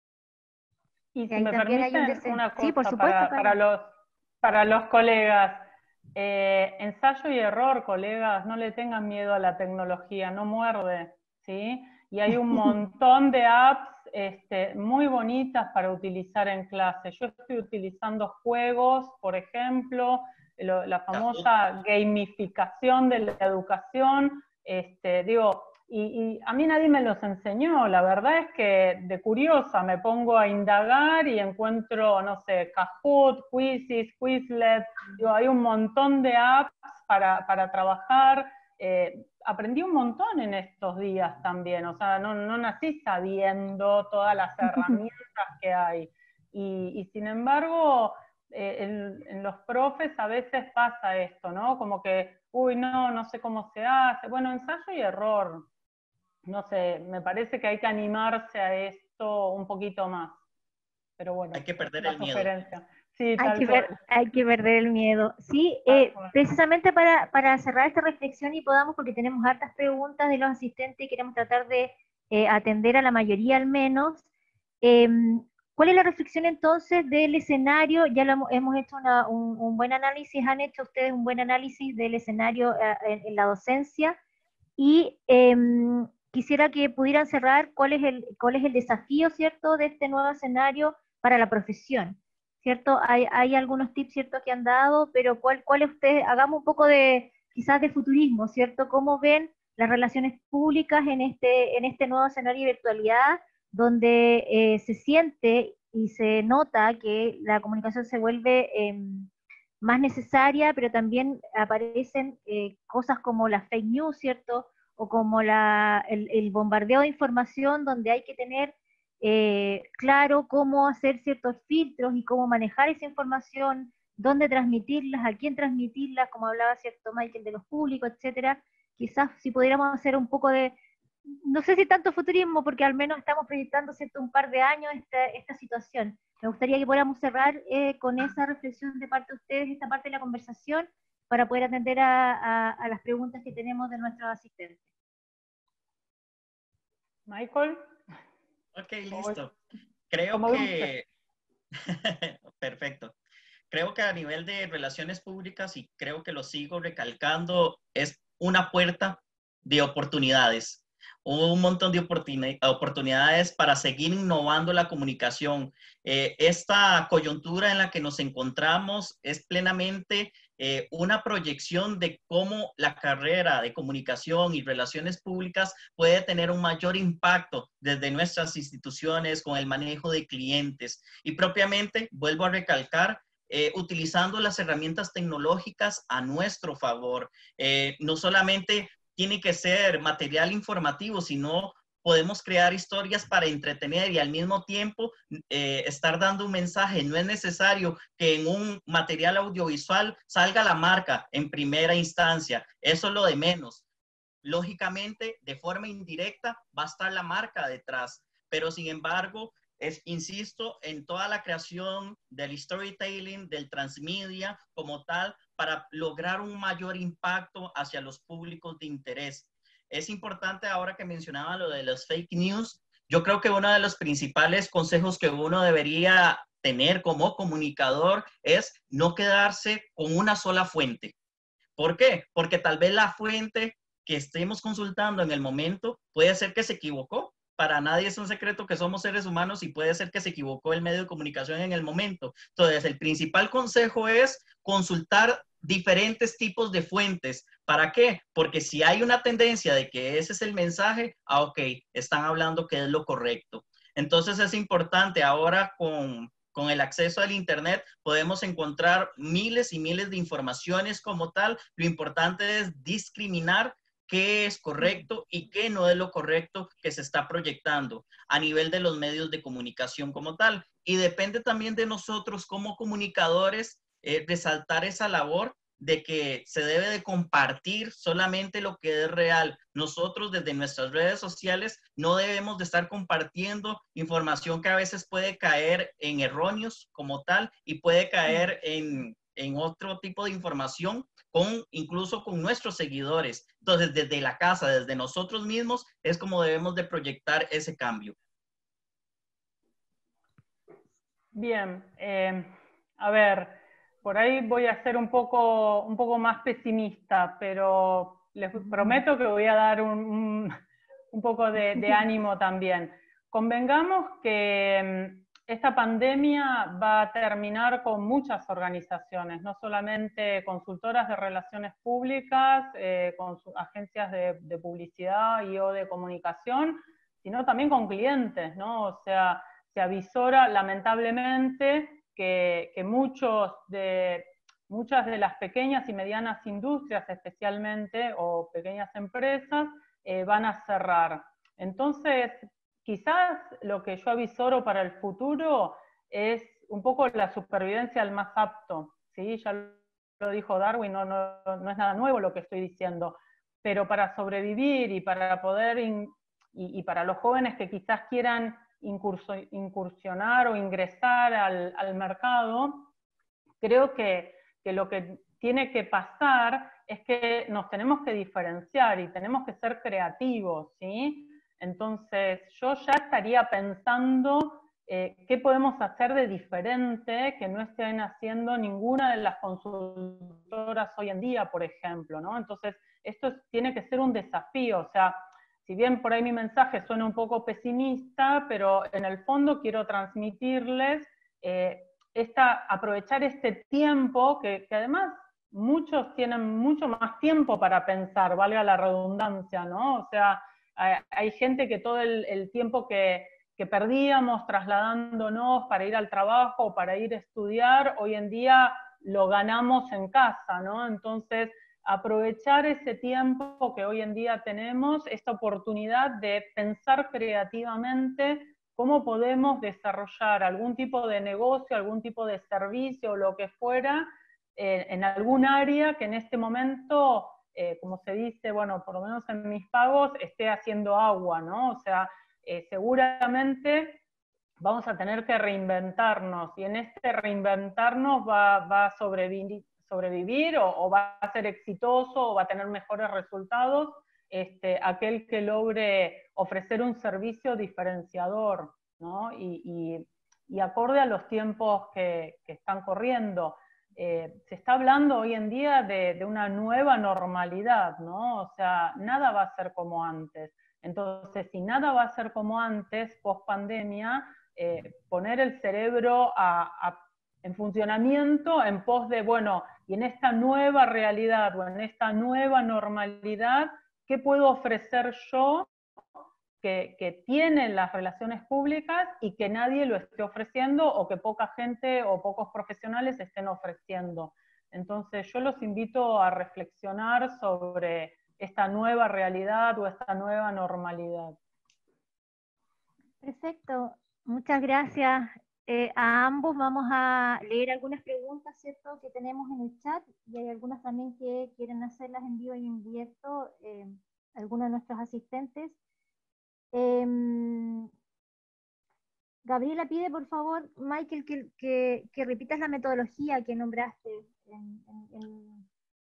Y si me permiten una cosa, sí, por supuesto, para, para, los, para los colegas, eh, ensayo y error, colegas, no le tengan miedo a la tecnología, no muerde, ¿sí? Y hay un montón de apps este, muy bonitas para utilizar en clase. Yo estoy utilizando juegos, por ejemplo, lo, la famosa gamificación de la educación. Este, digo, Y, y a mí nadie me los enseñó, la verdad es que de curiosa me pongo a indagar y encuentro, no sé, Kahoot, Quizzes, Quizlet, digo, hay un montón de apps para, para trabajar. Eh, aprendí un montón en estos días también, o sea, no, no nací sabiendo todas las herramientas que hay. Y, y sin embargo, eh, en, en los profes a veces pasa esto, ¿no? Como que, uy, no, no sé cómo se hace. Bueno, ensayo y error. No sé, me parece que hay que animarse a esto un poquito más. Pero bueno, Hay que perder una el miedo. sugerencia. Sí, Hay tal que, cual. ver, hay que perder el miedo. Sí, Tal eh, cual. precisamente para, para cerrar esta reflexión y podamos, porque tenemos hartas preguntas de los asistentes y queremos tratar de eh, atender a la mayoría al menos. Eh, ¿Cuál es la reflexión entonces del escenario? Ya lo hemos, hemos hecho una, un, un buen análisis, han hecho ustedes un buen análisis del escenario eh, en, en la docencia. Y eh, quisiera que pudieran cerrar cuál es, el, cuál es el desafío, ¿cierto?, de este nuevo escenario para la profesión, ¿cierto? Hay, hay algunos tips, ¿cierto?, que han dado, pero ¿cuál, cuál ustedes, hagamos un poco de, quizás de futurismo, ¿cierto? ¿Cómo ven las relaciones públicas en este, en este nuevo escenario de virtualidad, donde eh, se siente y se nota que la comunicación se vuelve eh, más necesaria, pero también aparecen eh, cosas como las fake news, ¿cierto? O como la, el, el bombardeo de información, donde hay que tener eh, claro cómo hacer ciertos filtros y cómo manejar esa información, dónde transmitirlas, a quién transmitirlas, como hablaba cierto Michael de los públicos, etcétera. Quizás si pudiéramos hacer un poco de, no sé si tanto futurismo, porque al menos estamos proyectando cierto un par de años esta, esta situación. Me gustaría que podamos cerrar eh, con esa reflexión de parte de ustedes, esta parte de la conversación, para poder atender a, a, a las preguntas que tenemos de nuestros asistentes. Michael. Ok, listo. Creo que... Perfecto. Creo que a nivel de relaciones públicas, y creo que lo sigo recalcando, es una puerta de oportunidades. Un montón de oportunidades para seguir innovando la comunicación. Eh, esta coyuntura en la que nos encontramos es plenamente eh, una proyección de cómo la carrera de comunicación y relaciones públicas puede tener un mayor impacto desde nuestras instituciones con el manejo de clientes. Y propiamente, vuelvo a recalcar, Eh, utilizando las herramientas tecnológicas a nuestro favor. Eh, no solamente tiene que ser material informativo, sino podemos crear historias para entretener y al mismo tiempo eh, estar dando un mensaje. No es necesario que en un material audiovisual salga la marca en primera instancia. Eso es lo de menos. Lógicamente, de forma indirecta, va a estar la marca detrás, pero sin embargo, es, insisto, en toda la creación del storytelling, del transmedia como tal, para lograr un mayor impacto hacia los públicos de interés. Es importante ahora que mencionaba lo de los fake news. Yo creo que uno de los principales consejos que uno debería tener como comunicador es no quedarse con una sola fuente. ¿Por qué? Porque tal vez la fuente que estemos consultando en el momento puede ser que se equivocó. Para nadie es un secreto que somos seres humanos y puede ser que se equivocó el medio de comunicación en el momento. Entonces, el principal consejo es consultar diferentes tipos de fuentes. ¿Para qué? Porque si hay una tendencia de que ese es el mensaje, ah, ok, están hablando que es lo correcto. Entonces, es importante ahora con... Con el acceso al Internet podemos encontrar miles y miles de informaciones como tal. Lo importante es discriminar qué es correcto y qué no es lo correcto que se está proyectando a nivel de los medios de comunicación como tal. Y depende también de nosotros como comunicadores eh, resaltar esa labor de que se debe de compartir solamente lo que es real. Nosotros desde nuestras redes sociales no debemos de estar compartiendo información que a veces puede caer en erróneos como tal y puede caer en, en otro tipo de información con, incluso con nuestros seguidores. Entonces, desde la casa, desde nosotros mismos, es como debemos de proyectar ese cambio. Bien, eh, a ver, por ahí voy a ser un poco, un poco más pesimista, pero les prometo que voy a dar un, un, un poco de, de ánimo también. Convengamos que esta pandemia va a terminar con muchas organizaciones, no solamente consultoras de relaciones públicas, eh, con agencias de, de publicidad y o de comunicación, sino también con clientes, ¿no? O sea, se avisora lamentablemente que, que muchos de, muchas de las pequeñas y medianas industrias especialmente, o pequeñas empresas, eh, van a cerrar. Entonces, quizás lo que yo avisoro para el futuro es un poco la supervivencia al más apto, ¿sí? Ya lo dijo Darwin, no, no, no es nada nuevo lo que estoy diciendo, pero para sobrevivir y para poder, in, y, y para los jóvenes que quizás quieran incursionar o ingresar al, al mercado, creo que, que lo que tiene que pasar es que nos tenemos que diferenciar y tenemos que ser creativos, ¿sí? Entonces, yo ya estaría pensando eh, qué podemos hacer de diferente que no estén haciendo ninguna de las consultoras hoy en día, por ejemplo, ¿no? Entonces, esto es, tiene que ser un desafío, o sea, si bien por ahí mi mensaje suena un poco pesimista, pero en el fondo quiero transmitirles eh, esta, aprovechar este tiempo, que, que además muchos tienen mucho más tiempo para pensar, valga la redundancia, ¿no? O sea, hay gente que todo el, el tiempo que, que perdíamos trasladándonos para ir al trabajo o para ir a estudiar, hoy en día lo ganamos en casa, ¿no? Entonces, aprovechar ese tiempo que hoy en día tenemos, esta oportunidad de pensar creativamente cómo podemos desarrollar algún tipo de negocio, algún tipo de servicio o lo que fuera, eh, en algún área que en este momento... Eh, como se dice, bueno, por lo menos en mis pagos, esté haciendo agua, ¿no? O sea, eh, seguramente vamos a tener que reinventarnos, y en este reinventarnos va, va a sobrevivir, sobrevivir o, o va a ser exitoso o va a tener mejores resultados este, aquel que logre ofrecer un servicio diferenciador, ¿no? Y, y, y acorde a los tiempos que, que están corriendo. Eh, se está hablando hoy en día de, de una nueva normalidad, ¿no? O sea, nada va a ser como antes. Entonces, si nada va a ser como antes, post pandemia, eh, poner el cerebro a, a, en funcionamiento en pos de, bueno, y en esta nueva realidad o en esta nueva normalidad, ¿qué puedo ofrecer yo Que, que tienen las relaciones públicas y que nadie lo esté ofreciendo o que poca gente o pocos profesionales estén ofreciendo? Entonces yo los invito a reflexionar sobre esta nueva realidad o esta nueva normalidad. Perfecto, muchas gracias eh, a ambos. Vamos a leer algunas preguntas, ¿cierto?, que tenemos en el chat, y hay algunas también que quieren hacerlas en vivo y en directo, eh, algunos de nuestros asistentes. Eh, Gabriela pide, por favor, Michael, que, que, que repitas la metodología que nombraste. En, en, en...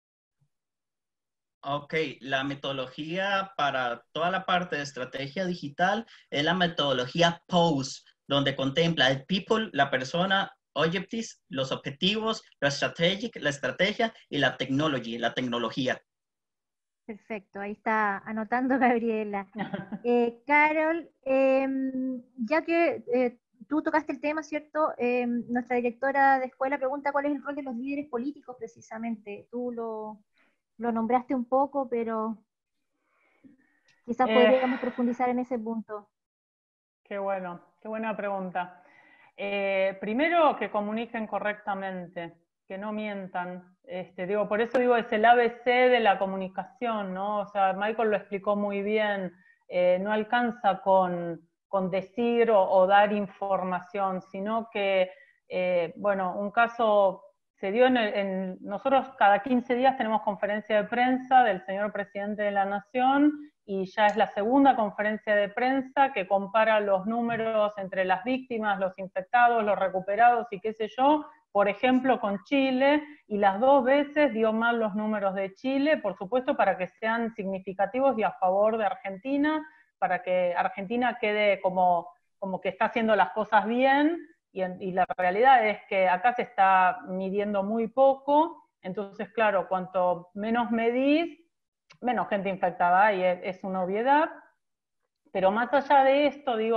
Ok, la metodología para toda la parte de estrategia digital es la metodología P O S, donde contempla el people, la persona, objectives, los objetivos, la strategic, la estrategia, y la technology, la tecnología. Perfecto, ahí está anotando Gabriela. Eh, Carol, eh, ya que eh, tú tocaste el tema, ¿cierto? Eh, nuestra directora de escuela pregunta cuál es el rol de los líderes políticos precisamente. Tú lo, lo nombraste un poco, pero quizás Eh, podríamos profundizar en ese punto. Qué bueno, qué buena pregunta. Eh, primero, que comuniquen correctamente, que no mientan. Este, digo, por eso digo, es el A B C de la comunicación, ¿no? O sea, Michael lo explicó muy bien. Eh, no alcanza con, con decir o, o dar información, sino que, eh, bueno, un caso se dio en, el, en... Nosotros cada quince días tenemos conferencia de prensa del señor presidente de la Nación, y ya es la segunda conferencia de prensa que compara los números entre las víctimas, los infectados, los recuperados y qué sé yo, por ejemplo con Chile, y las dos veces dio mal los números de Chile, por supuesto para que sean significativos y a favor de Argentina, para que Argentina quede como, como que está haciendo las cosas bien, y, en, y la realidad es que acá se está midiendo muy poco. Entonces, claro, cuanto menos medís, menos gente infectada, y es, es una obviedad. Pero más allá de esto, digo,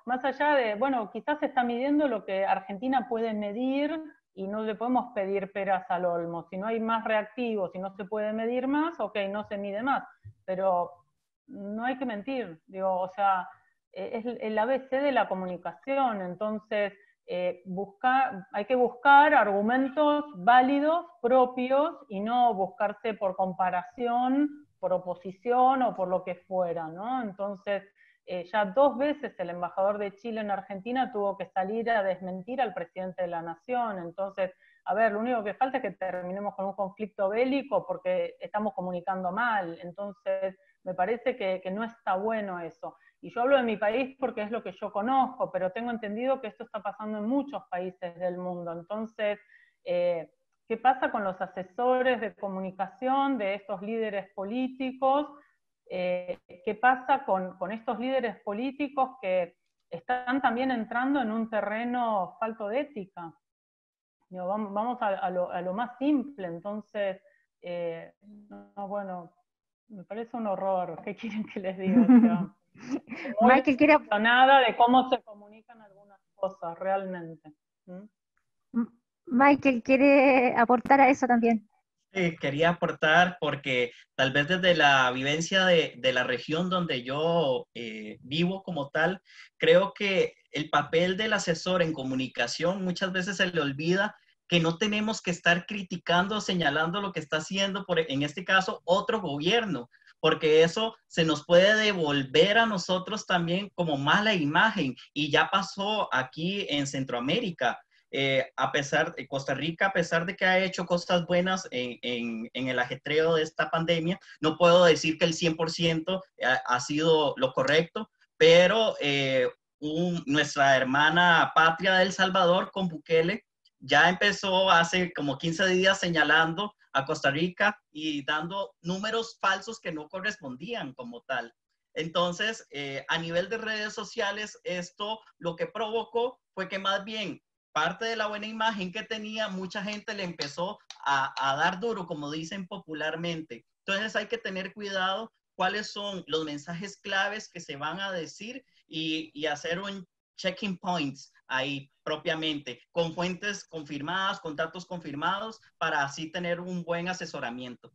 más allá de, bueno, quizás se está midiendo lo que Argentina puede medir y no le podemos pedir peras al olmo. Si no hay más reactivos, si no se puede medir más, ok, no se mide más. Pero no hay que mentir, digo, o sea, es el A B C de la comunicación, entonces eh, buscar, hay que buscar argumentos válidos, propios, y no buscarse por comparación, por oposición o por lo que fuera, ¿no? Entonces, eh, ya dos veces el embajador de Chile en Argentina tuvo que salir a desmentir al presidente de la Nación, entonces, a ver, lo único que falta es que terminemos con un conflicto bélico porque estamos comunicando mal, entonces me parece que, que no está bueno eso. Y yo hablo de mi país porque es lo que yo conozco, pero tengo entendido que esto está pasando en muchos países del mundo. Entonces, eh, ¿qué pasa con los asesores de comunicación de estos líderes políticos? Eh, ¿Qué pasa con, con estos líderes políticos que están también entrando en un terreno falto de ética? Digo, vamos vamos a, a, lo, a lo más simple, entonces, eh, no, bueno, me parece un horror. ¿Qué quieren que les diga? O sea, muy Michael quiere... nada de cómo se comunican algunas cosas, realmente. ¿Mm? Michael quiere aportar a eso también. Sí, quería aportar porque tal vez desde la vivencia de, de la región donde yo eh, vivo como tal, creo que el papel del asesor en comunicación muchas veces se le olvida que no tenemos que estar criticando, señalando lo que está haciendo, por, en este caso, otro gobierno, porque eso se nos puede devolver a nosotros también como mala imagen, y ya pasó aquí en Centroamérica. Eh, a pesar de Costa Rica, a pesar de que ha hecho cosas buenas en, en, en el ajetreo de esta pandemia, no puedo decir que el cien por ciento ha, ha sido lo correcto, pero eh, un, nuestra hermana patria de El Salvador con Bukele ya empezó hace como quince días señalando a Costa Rica y dando números falsos que no correspondían como tal. Entonces, eh, a nivel de redes sociales, esto lo que provocó fue que más bien parte de la buena imagen que tenía, mucha gente le empezó a, a dar duro, como dicen popularmente. Entonces hay que tener cuidado cuáles son los mensajes claves que se van a decir y, y hacer un checking points ahí propiamente, con fuentes confirmadas, con datos confirmados, para así tener un buen asesoramiento.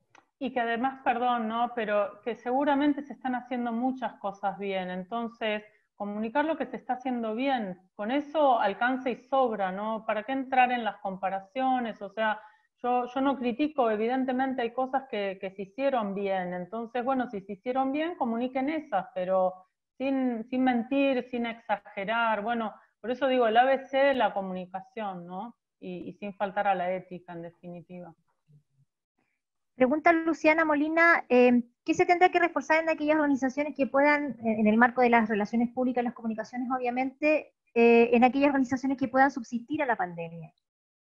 Y que además, perdón, ¿no? Pero que seguramente se están haciendo muchas cosas bien, entonces comunicar lo que se está haciendo bien, con eso alcanza y sobra, ¿no? ¿Para qué entrar en las comparaciones? O sea, yo, yo no critico, evidentemente hay cosas que, que se hicieron bien, entonces, bueno, si se hicieron bien, comuniquen esas, pero sin, sin mentir, sin exagerar, bueno, por eso digo, el A B C de la comunicación, ¿no? Y, y sin faltar a la ética, en definitiva. Pregunta Luciana Molina, eh, ¿qué se tendrá que reforzar en aquellas organizaciones que puedan, en el marco de las relaciones públicas, las comunicaciones, obviamente, eh, en aquellas organizaciones que puedan subsistir a la pandemia?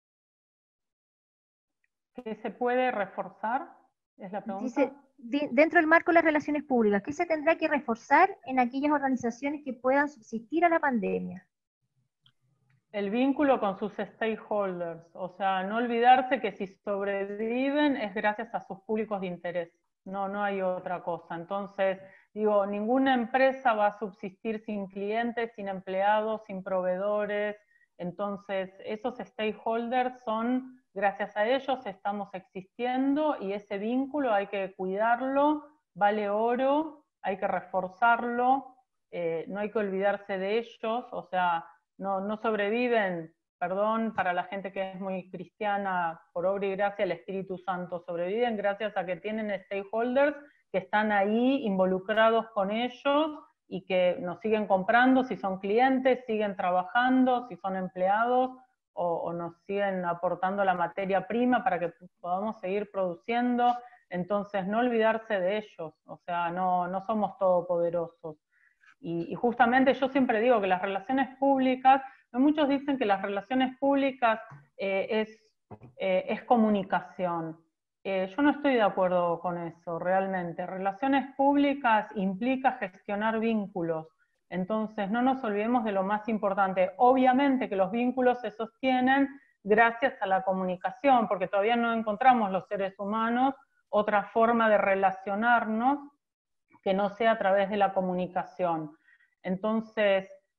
¿Qué se puede reforzar? ¿Es la pregunta? Dice, de, dentro del marco de las relaciones públicas, ¿qué se tendrá que reforzar en aquellas organizaciones que puedan subsistir a la pandemia? El vínculo con sus stakeholders, o sea, no olvidarse que si sobreviven es gracias a sus públicos de interés, no, no hay otra cosa. Entonces, digo, ninguna empresa va a subsistir sin clientes, sin empleados, sin proveedores, entonces esos stakeholders son, gracias a ellos estamos existiendo y ese vínculo hay que cuidarlo, vale oro, hay que reforzarlo, eh, no hay que olvidarse de ellos, o sea, No, no sobreviven, perdón para la gente que es muy cristiana, por obra y gracia del Espíritu Santo, sobreviven gracias a que tienen stakeholders que están ahí involucrados con ellos y que nos siguen comprando, si son clientes, siguen trabajando, si son empleados, o, o nos siguen aportando la materia prima para que podamos seguir produciendo. Entonces, no olvidarse de ellos, o sea, no, no somos todopoderosos. Y, y justamente yo siempre digo que las relaciones públicas, muchos dicen que las relaciones públicas eh, es, eh, es comunicación. Eh, yo no estoy de acuerdo con eso, realmente. Relaciones públicas implica gestionar vínculos. Entonces, no nos olvidemos de lo más importante. Obviamente que los vínculos se sostienen gracias a la comunicación, porque todavía no encontramos los seres humanos otra forma de relacionarnos que no sea a través de la comunicación. Entonces,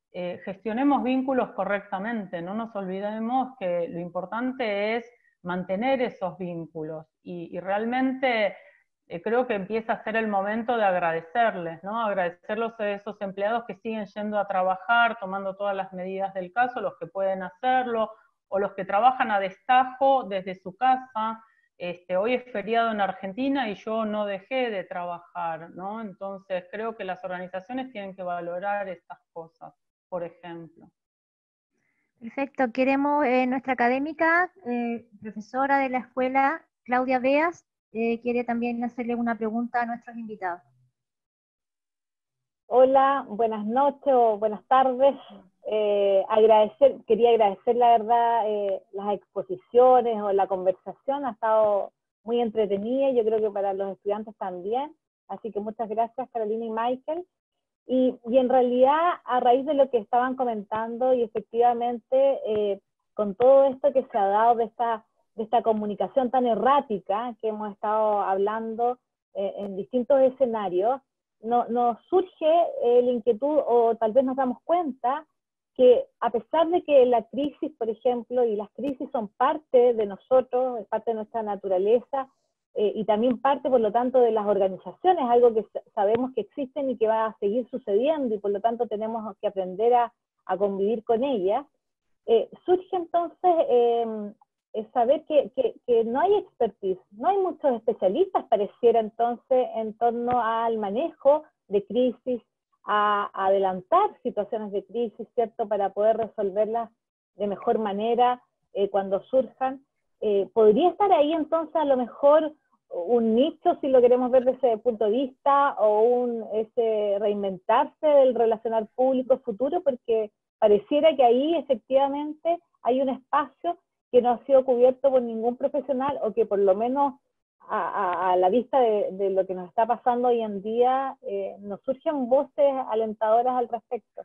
eh, gestionemos vínculos correctamente, no nos olvidemos que lo importante es mantener esos vínculos, y, y realmente eh, creo que empieza a ser el momento de agradecerles, ¿no? Agradecerlos a esos empleados que siguen yendo a trabajar, tomando todas las medidas del caso, los que pueden hacerlo, o los que trabajan a destajo desde su casa. Este, hoy es feriado en Argentina y yo no dejé de trabajar, ¿no? Entonces creo que las organizaciones tienen que valorar estas cosas, por ejemplo. Perfecto. Queremos, eh, nuestra académica, eh, profesora de la escuela, Claudia Beas, eh, quiere también hacerle una pregunta a nuestros invitados. Hola, buenas noches o buenas tardes. Eh, agradecer, quería agradecer la verdad eh, las exposiciones o la conversación, ha estado muy entretenida, yo creo que para los estudiantes también, así que muchas gracias Carolina y Michael. Y, y en realidad, a raíz de lo que estaban comentando, y efectivamente, eh, con todo esto que se ha dado de esta, de esta comunicación tan errática que hemos estado hablando eh, en distintos escenarios, no, nos surge eh, la inquietud, o tal vez nos damos cuenta, que a pesar de que la crisis, por ejemplo, y las crisis son parte de nosotros, es parte de nuestra naturaleza, Eh, y también parte, por lo tanto, de las organizaciones, algo que sabemos que existen y que va a seguir sucediendo, y por lo tanto tenemos que aprender a, a convivir con ellas, eh, surge entonces eh, saber que, que, que no hay expertise, no hay muchos especialistas, pareciera entonces, en torno al manejo de crisis, a, a adelantar situaciones de crisis, ¿cierto?, para poder resolverlas de mejor manera eh, cuando surjan. Eh, ¿Podría estar ahí entonces a lo mejor un nicho, si lo queremos ver desde ese punto de vista, o un ese reinventarse del relacionar público futuro? Porque pareciera que ahí efectivamente hay un espacio que no ha sido cubierto por ningún profesional, o que por lo menos a, a, a la vista de, de lo que nos está pasando hoy en día, eh, nos surgen voces alentadoras al respecto.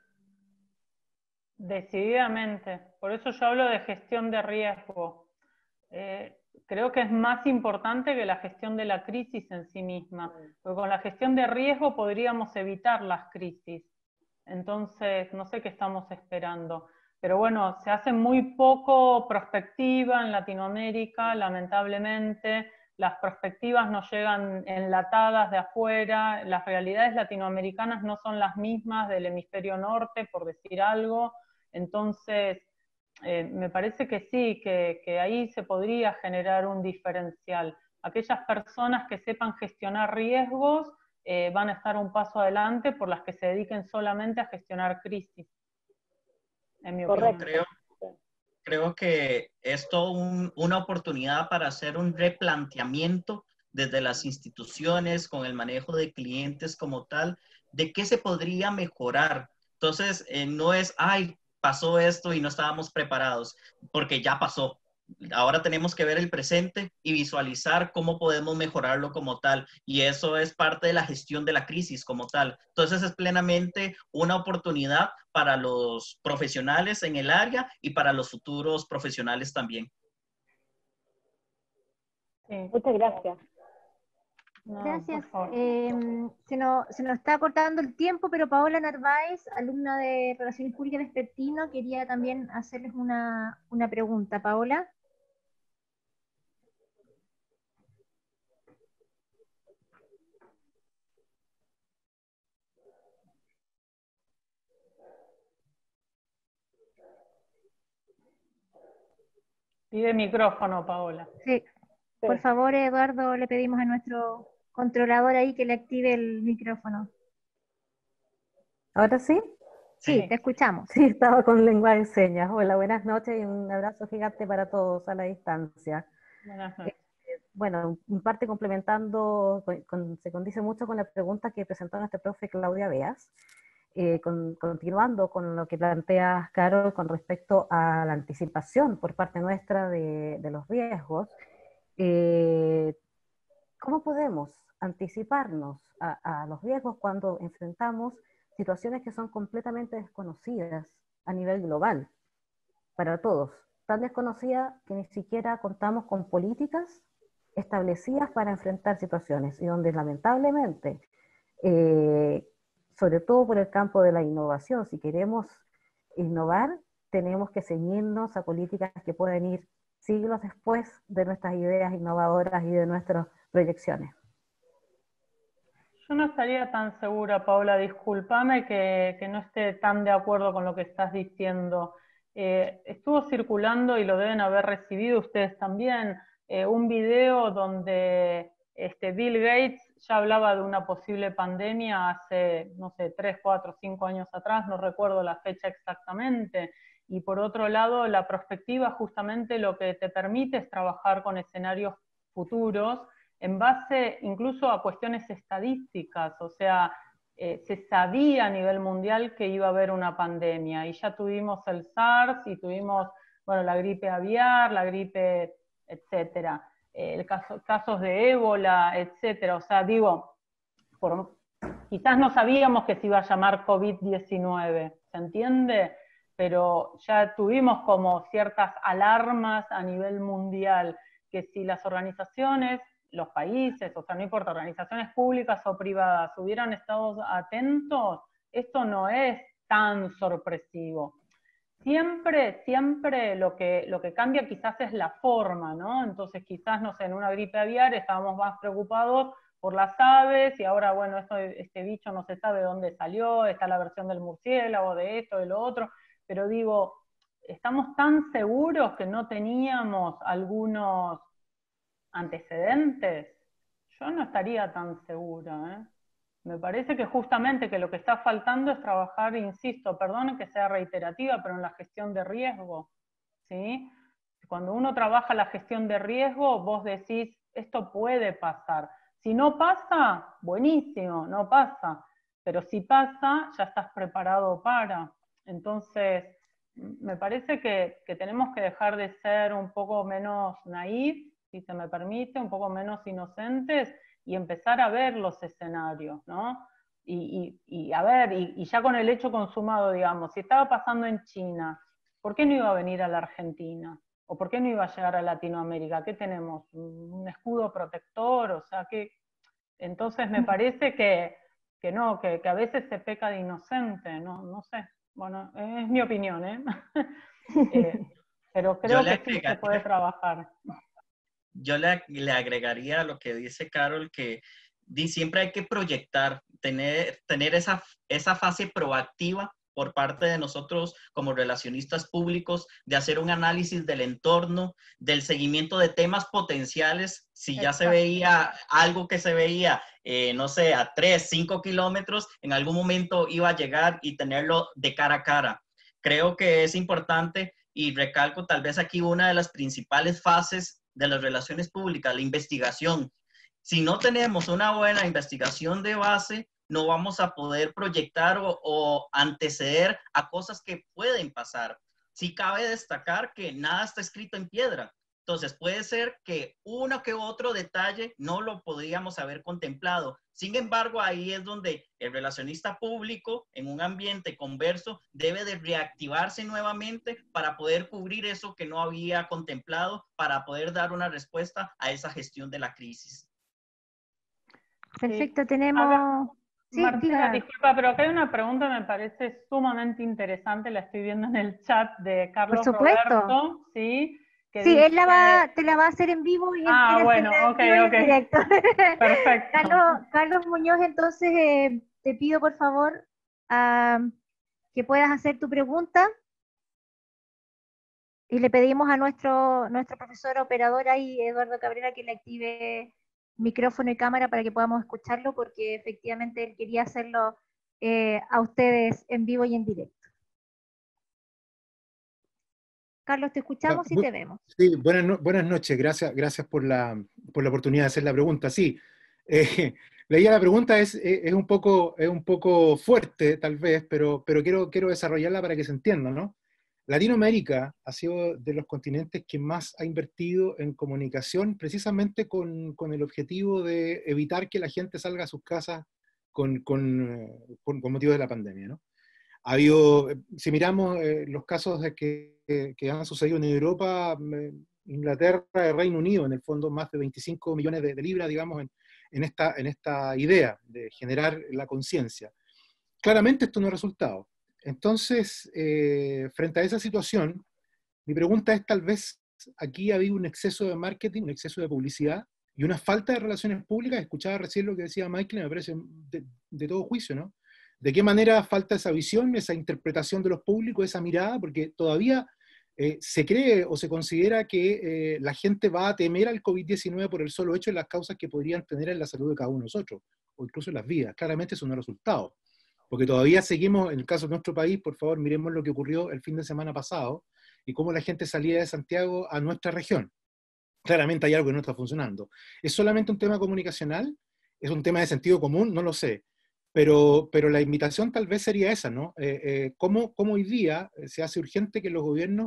Decididamente, por eso yo hablo de gestión de riesgo. Eh, creo que es más importante que la gestión de la crisis en sí misma, porque con la gestión de riesgo podríamos evitar las crisis. Entonces, no sé qué estamos esperando. Pero bueno, se hace muy poco prospectiva en Latinoamérica, lamentablemente. Las perspectivas nos llegan enlatadas de afuera, las realidades latinoamericanas no son las mismas del hemisferio norte, por decir algo. Entonces, eh, me parece que sí, que, que ahí se podría generar un diferencial. Aquellas personas que sepan gestionar riesgos eh, van a estar un paso adelante por las que se dediquen solamente a gestionar crisis, en mi opinión. Creo, creo que es toda un, una oportunidad para hacer un replanteamiento desde las instituciones, con el manejo de clientes como tal, de qué se podría mejorar. Entonces, eh, no es, ay, pasó esto y no estábamos preparados, porque ya pasó. Ahora tenemos que ver el presente y visualizar cómo podemos mejorarlo como tal. Y eso es parte de la gestión de la crisis como tal. Entonces es plenamente una oportunidad para los profesionales en el área y para los futuros profesionales también. Sí. Muchas gracias. No, Gracias. Eh, se, nos, se nos está cortando el tiempo, pero Paola Narváez, alumna de Relaciones Públicas de Vespertino, quería también hacerles una, una pregunta. Paola. Pide micrófono, Paola. Sí. Sí. Por favor, Eduardo, le pedimos a nuestro controlador ahí que le active el micrófono. ¿Ahora sí? Sí, sí, te escuchamos. Sí, estaba con lengua de señas. Hola, buenas noches y un abrazo gigante para todos a la distancia. Buenas noches. Eh, bueno, en parte complementando, con, con, se condice mucho con la pregunta que presentó nuestra profe Claudia Beas, eh, con, continuando con lo que plantea Carol con respecto a la anticipación por parte nuestra de, de los riesgos. Eh, ¿Cómo podemos anticiparnos a, a los riesgos cuando enfrentamos situaciones que son completamente desconocidas a nivel global para todos? Tan desconocidas que ni siquiera contamos con políticas establecidas para enfrentar situaciones, y donde lamentablemente, eh, sobre todo por el campo de la innovación, si queremos innovar, tenemos que ceñirnos a políticas que pueden ir siglos después de nuestras ideas innovadoras y de nuestras proyecciones. Yo no estaría tan segura, Paola, discúlpame que, que no esté tan de acuerdo con lo que estás diciendo. Eh, estuvo circulando, y lo deben haber recibido ustedes también, eh, un video donde este, Bill Gates ya hablaba de una posible pandemia hace, no sé, tres, cuatro, cinco años atrás, no recuerdo la fecha exactamente. Y por otro lado, la perspectiva justamente lo que te permite es trabajar con escenarios futuros en base incluso a cuestiones estadísticas, o sea, eh, se sabía a nivel mundial que iba a haber una pandemia, y ya tuvimos el SARS, y tuvimos, bueno, la gripe aviar, la gripe, etcétera, eh, el caso, casos de ébola, etcétera, o sea, digo, por, quizás no sabíamos que se iba a llamar COVID diecinueve, ¿se entiende? Pero ya tuvimos como ciertas alarmas a nivel mundial, que si las organizaciones, los países, o sea, no importa, organizaciones públicas o privadas, hubieran estado atentos, esto no es tan sorpresivo. Siempre, siempre lo que, lo que cambia quizás es la forma, ¿no? Entonces quizás, no sé, en una gripe aviar estábamos más preocupados por las aves, y ahora, bueno, esto, este bicho no se sabe dónde salió, está la versión del murciélago, de esto, de lo otro, pero digo, estamos tan seguros que no teníamos algunos antecedentes. Yo no estaría tan segura, ¿eh? Me parece que justamente que lo que está faltando es trabajar, insisto, perdonen que sea reiterativa, pero en la gestión de riesgo, ¿sí? Cuando uno trabaja la gestión de riesgo, vos decís, esto puede pasar. Si no pasa, buenísimo, no pasa. Pero si pasa, ya estás preparado para. Entonces, me parece que, que tenemos que dejar de ser un poco menos naif, si se me permite, un poco menos inocentes, y empezar a ver los escenarios, ¿no? Y, y, y a ver, y, y ya con el hecho consumado, digamos, si estaba pasando en China, ¿por qué no iba a venir a la Argentina? ¿O por qué no iba a llegar a Latinoamérica? ¿Qué tenemos? ¿Un escudo protector? O sea, que entonces me parece que, que no, que, que a veces se peca de inocente, no, no sé. Bueno, es mi opinión, ¿eh? eh pero creo que sí se puede trabajar. Yo le, le agregaría a lo que dice Carol, que di, siempre hay que proyectar, tener, tener esa, esa fase proactiva por parte de nosotros como relacionistas públicos, de hacer un análisis del entorno, del seguimiento de temas potenciales. Si ya se veía algo que se veía, eh, no sé, a tres, cinco kilómetros, en algún momento iba a llegar y tenerlo de cara a cara. Creo que es importante, y recalco tal vez aquí una de las principales fases de las relaciones públicas, la investigación. Si no tenemos una buena investigación de base, no vamos a poder proyectar o, o anteceder a cosas que pueden pasar. Sí cabe destacar que nada está escrito en piedra. Entonces puede ser que uno que otro detalle no lo podríamos haber contemplado. Sin embargo, ahí es donde el relacionista público, en un ambiente converso, debe de reactivarse nuevamente para poder cubrir eso que no había contemplado, para poder dar una respuesta a esa gestión de la crisis. Perfecto, tenemos... Sí, Marcela, disculpa, pero acá hay una pregunta que me parece sumamente interesante, la estoy viendo en el chat de Carlos Roberto, ¿sí? Que sí, dice... él la va, te la va a hacer en vivo y ah, bueno, ok, ok. Directo. Perfecto. Carlos, Carlos Muñoz, entonces eh, te pido por favor uh, que puedas hacer tu pregunta, y le pedimos a nuestro, nuestro profesor operador ahí, Eduardo Cabrera, que le active micrófono y cámara para que podamos escucharlo, porque efectivamente él quería hacerlo eh, a ustedes en vivo y en directo. Carlos, te escuchamos y te vemos. Sí, buenas, no, buenas noches, gracias, gracias por, la, por la oportunidad de hacer la pregunta. Sí, eh, leía la pregunta, es, es, un poco, es un poco fuerte tal vez, pero, pero quiero, quiero desarrollarla para que se entienda, ¿no? Latinoamérica ha sido de los continentes que más ha invertido en comunicación, precisamente con, con el objetivo de evitar que la gente salga a sus casas con, con, con, con motivo de la pandemia, ¿no? Ha habido, si miramos eh, los casos de que, que, que han sucedido en Europa, eh, Inglaterra, el Reino Unido, en el fondo más de veinticinco millones de, de libras, digamos, en, en, esta, en esta idea de generar la conciencia. Claramente esto no ha resultado. Entonces, eh, frente a esa situación, mi pregunta es tal vez, aquí ha habido un exceso de marketing, un exceso de publicidad y una falta de relaciones públicas. Escuchaba recién lo que decía Michael y me parece de, de todo juicio, ¿no? ¿De qué manera falta esa visión, esa interpretación de los públicos, esa mirada? Porque todavía eh, se cree o se considera que eh, la gente va a temer al COVID diecinueve por el solo hecho de las causas que podrían tener en la salud de cada uno de nosotros, o incluso en las vidas. Claramente eso no es resultado. Porque todavía seguimos, en el caso de nuestro país, por favor, miremos lo que ocurrió el fin de semana pasado y cómo la gente salía de Santiago a nuestra región. Claramente hay algo que no está funcionando. ¿Es solamente un tema comunicacional? ¿Es un tema de sentido común? No lo sé. Pero, pero la invitación tal vez sería esa, ¿no? Eh, eh, ¿cómo, ¿Cómo hoy día se hace urgente que los gobiernos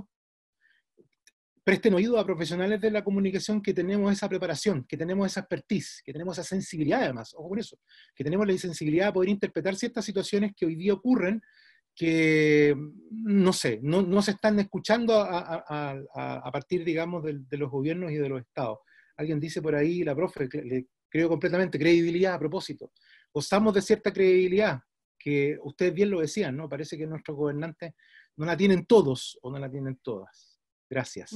presten oído a profesionales de la comunicación que tenemos esa preparación, que tenemos esa expertise, que tenemos esa sensibilidad además, ojo con eso, que tenemos la sensibilidad de poder interpretar ciertas situaciones que hoy día ocurren, que, no sé, no, no se están escuchando a, a, a, a partir, digamos, de, de los gobiernos y de los estados? Alguien dice por ahí, la profe, le creo completamente, credibilidad a propósito. Gozamos de cierta credibilidad, que ustedes bien lo decían, ¿no? Parece que nuestros gobernantes no la tienen todos o no la tienen todas. Gracias.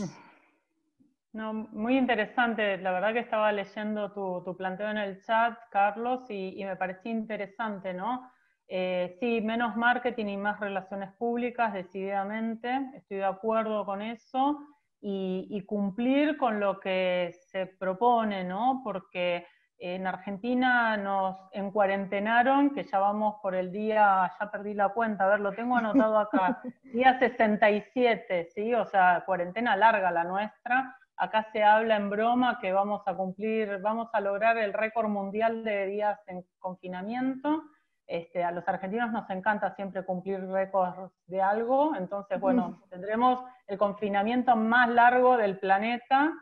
No, muy interesante. La verdad que estaba leyendo tu, tu planteo en el chat, Carlos, y, y me parecía interesante, ¿no? Eh, sí, menos marketing y más relaciones públicas, decididamente. Estoy de acuerdo con eso. Y, y cumplir con lo que se propone, ¿no? Porque en Argentina nos encuarentenaron, que ya vamos por el día, ya perdí la cuenta, a ver, lo tengo anotado acá, día sesenta y siete, ¿sí? O sea, cuarentena larga la nuestra. Acá se habla en broma que vamos a cumplir, vamos a lograr el récord mundial de días en confinamiento. Este, a los argentinos nos encanta siempre cumplir récords de algo, entonces, bueno, tendremos el confinamiento más largo del planeta.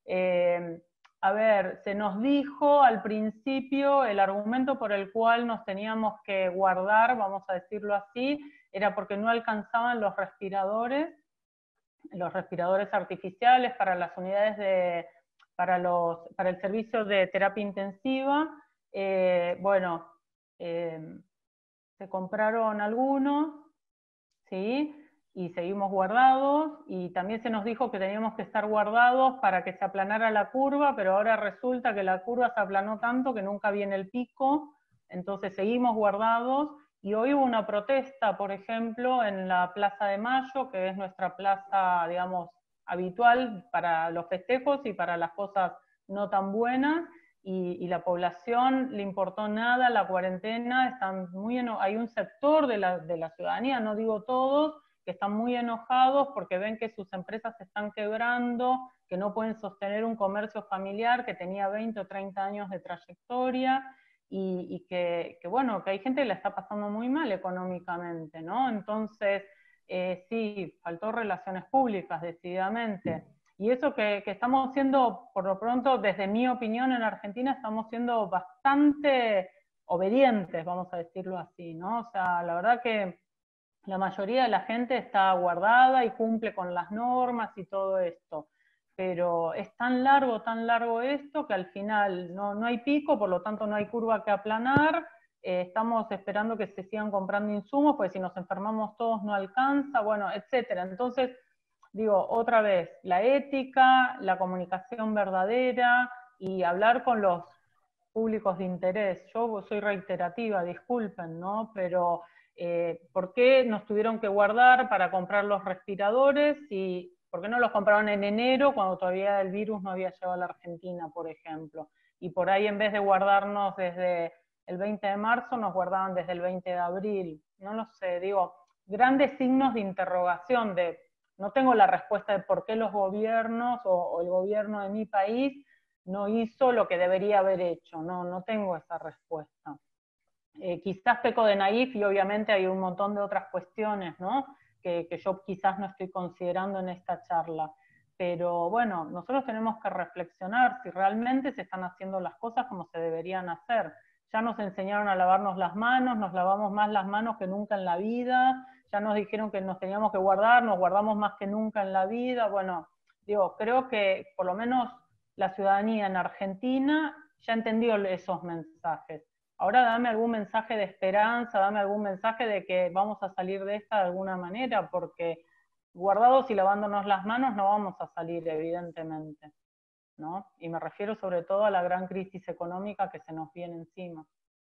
Eh, A ver, se nos dijo al principio el argumento por el cual nos teníamos que guardar, vamos a decirlo así, era porque no alcanzaban los respiradores, los respiradores artificiales para las unidades de, para, los, para el servicio de terapia intensiva. Eh, bueno, eh, se compraron algunos, ¿sí? Y seguimos guardados, y también se nos dijo que teníamos que estar guardados para que se aplanara la curva, pero ahora resulta que la curva se aplanó tanto que nunca viene el pico, entonces seguimos guardados, y hoy hubo una protesta, por ejemplo, en la Plaza de Mayo, que es nuestra plaza, digamos, habitual para los festejos y para las cosas no tan buenas, y, y la población le importó nada la cuarentena, están muy eno- hay un sector de la, de la ciudadanía, no digo todos, que están muy enojados porque ven que sus empresas se están quebrando, que no pueden sostener un comercio familiar que tenía veinte o treinta años de trayectoria, y, y que, que, bueno, que hay gente que la está pasando muy mal económicamente, ¿no? Entonces, eh, sí, faltó relaciones públicas, decididamente. Y eso que, que estamos siendo, por lo pronto, desde mi opinión en Argentina, estamos siendo bastante obedientes, vamos a decirlo así, ¿no? O sea, la verdad que la mayoría de la gente está guardada y cumple con las normas y todo esto. Pero es tan largo, tan largo esto, que al final no, no hay pico, por lo tanto no hay curva que aplanar. Eh, estamos esperando que se sigan comprando insumos, porque si nos enfermamos todos no alcanza, bueno, etcétera. Entonces, digo, otra vez, la ética, la comunicación verdadera y hablar con los públicos de interés. Yo soy reiterativa, disculpen, ¿no? Pero eh, ¿por qué nos tuvieron que guardar para comprar los respiradores y por qué no los compraron en enero cuando todavía el virus no había llegado a la Argentina, por ejemplo? Y por ahí, en vez de guardarnos desde el veinte de marzo, nos guardaban desde el veinte de abril. No lo sé, digo, grandes signos de interrogación, de no tengo la respuesta de por qué los gobiernos o, o el gobierno de mi país no hizo lo que debería haber hecho, no, no tengo esa respuesta. Eh, quizás peco de naif y obviamente hay un montón de otras cuestiones, ¿no? que, que yo quizás no estoy considerando en esta charla. Pero bueno, nosotros tenemos que reflexionar si realmente se están haciendo las cosas como se deberían hacer. Ya nos enseñaron a lavarnos las manos, nos lavamos más las manos que nunca en la vida, ya nos dijeron que nos teníamos que guardar, nos guardamos más que nunca en la vida. Bueno, digo, creo que por lo menos la ciudadanía en Argentina ya entendió esos mensajes. Ahora dame algún mensaje de esperanza, dame algún mensaje de que vamos a salir de esta de alguna manera, porque guardados y lavándonos las manos no vamos a salir, evidentemente, ¿no? Y me refiero sobre todo a la gran crisis económica que se nos viene encima.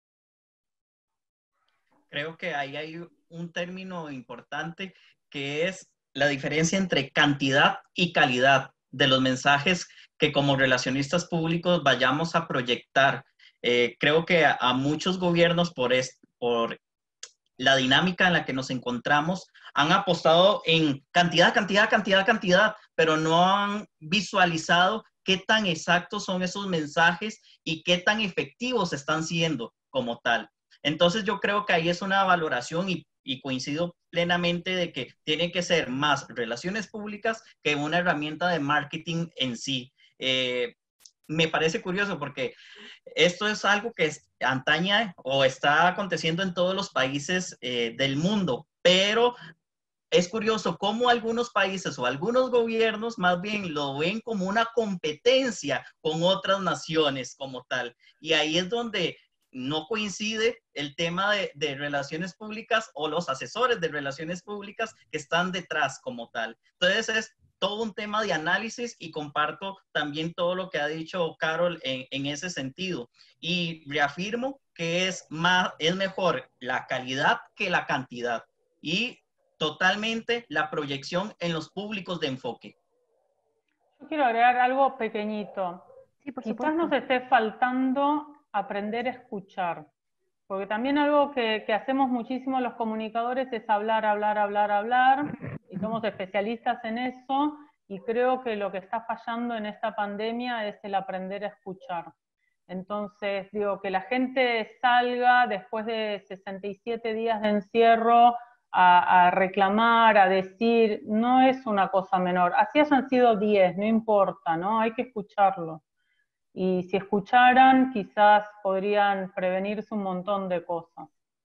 Creo que ahí hay un término importante que es la diferencia entre cantidad y calidad de los mensajes que como relacionistas públicos vayamos a proyectar. Eh, creo que a, a muchos gobiernos por, es, por la dinámica en la que nos encontramos han apostado en cantidad, cantidad, cantidad, cantidad, pero no han visualizado qué tan exactos son esos mensajes y qué tan efectivos están siendo como tal. Entonces yo creo que ahí es una valoración y, y coincido plenamente de que tiene que ser más relaciones públicas que una herramienta de marketing en sí. Eh, me parece curioso porque esto es algo que es, antaña o está aconteciendo en todos los países eh, del mundo, pero es curioso cómo algunos países o algunos gobiernos más bien lo ven como una competencia con otras naciones como tal. Y ahí es donde no coincide el tema de, de relaciones públicas o los asesores de relaciones públicas que están detrás como tal. Entonces es todo un tema de análisis y comparto también todo lo que ha dicho Carol en, en ese sentido. Y reafirmo que es, más, es mejor la calidad que la cantidad. Y totalmente la proyección en los públicos de enfoque. Yo quiero agregar algo pequeñito. Sí, por Quizás supuesto. nos esté faltando aprender a escuchar, porque también algo que, que hacemos muchísimo los comunicadores es hablar, hablar, hablar, hablar, y somos especialistas en eso, y creo que lo que está fallando en esta pandemia es el aprender a escuchar. Entonces, digo, que la gente salga después de sesenta y siete días de encierro a, a reclamar, a decir, no es una cosa menor. Así hayan sido diez, no importa, ¿no? Hay que escucharlo. Y si escucharan, quizás podrían prevenirse un montón de cosas.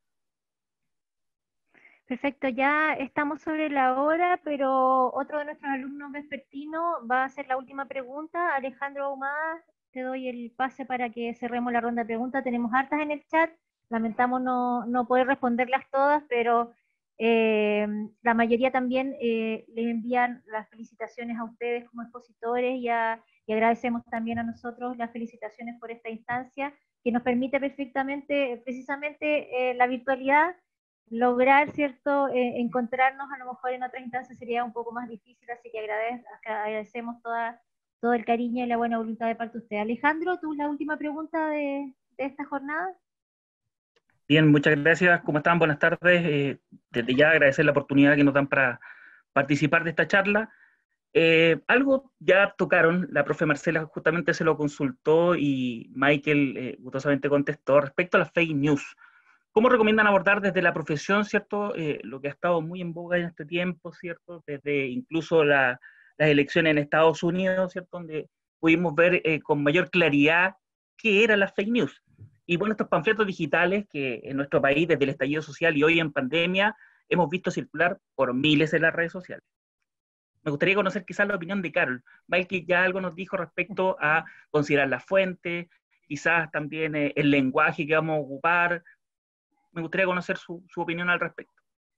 Perfecto, ya estamos sobre la hora, pero otro de nuestros alumnos vespertinos va a hacer la última pregunta. Alejandro Ahumada, te doy el pase para que cerremos la ronda de preguntas. Tenemos hartas en el chat, lamentamos no, no poder responderlas todas, pero eh, la mayoría también eh, les envían las felicitaciones a ustedes como expositores y, a, y agradecemos también a nosotros las felicitaciones por esta instancia que nos permite perfectamente, precisamente eh, la virtualidad, lograr, ¿cierto?, eh, encontrarnos. A lo mejor en otras instancias sería un poco más difícil, así que agradec agradecemos toda, todo el cariño y la buena voluntad de parte de usted. Alejandro, ¿tú la última pregunta de, de esta jornada? Bien, muchas gracias. ¿Cómo están? Buenas tardes. Eh, desde ya agradecer la oportunidad que nos dan para participar de esta charla. Eh, algo ya tocaron, la profe Marcela justamente se lo consultó y Michael eh, gustosamente contestó respecto a las fake news. ¿Cómo recomiendan abordar desde la profesión, cierto, eh, lo que ha estado muy en boga en este tiempo, cierto, desde incluso la, las elecciones en Estados Unidos, cierto, donde pudimos ver eh, con mayor claridad qué eran las fake news? Y bueno, estos panfletos digitales que en nuestro país, desde el estallido social y hoy en pandemia, hemos visto circular por miles en las redes sociales. Me gustaría conocer quizás la opinión de Carol. Michael ya algo nos dijo respecto a considerar la fuente, quizás también eh, el lenguaje que vamos a ocupar. Me gustaría conocer su, su opinión al respecto.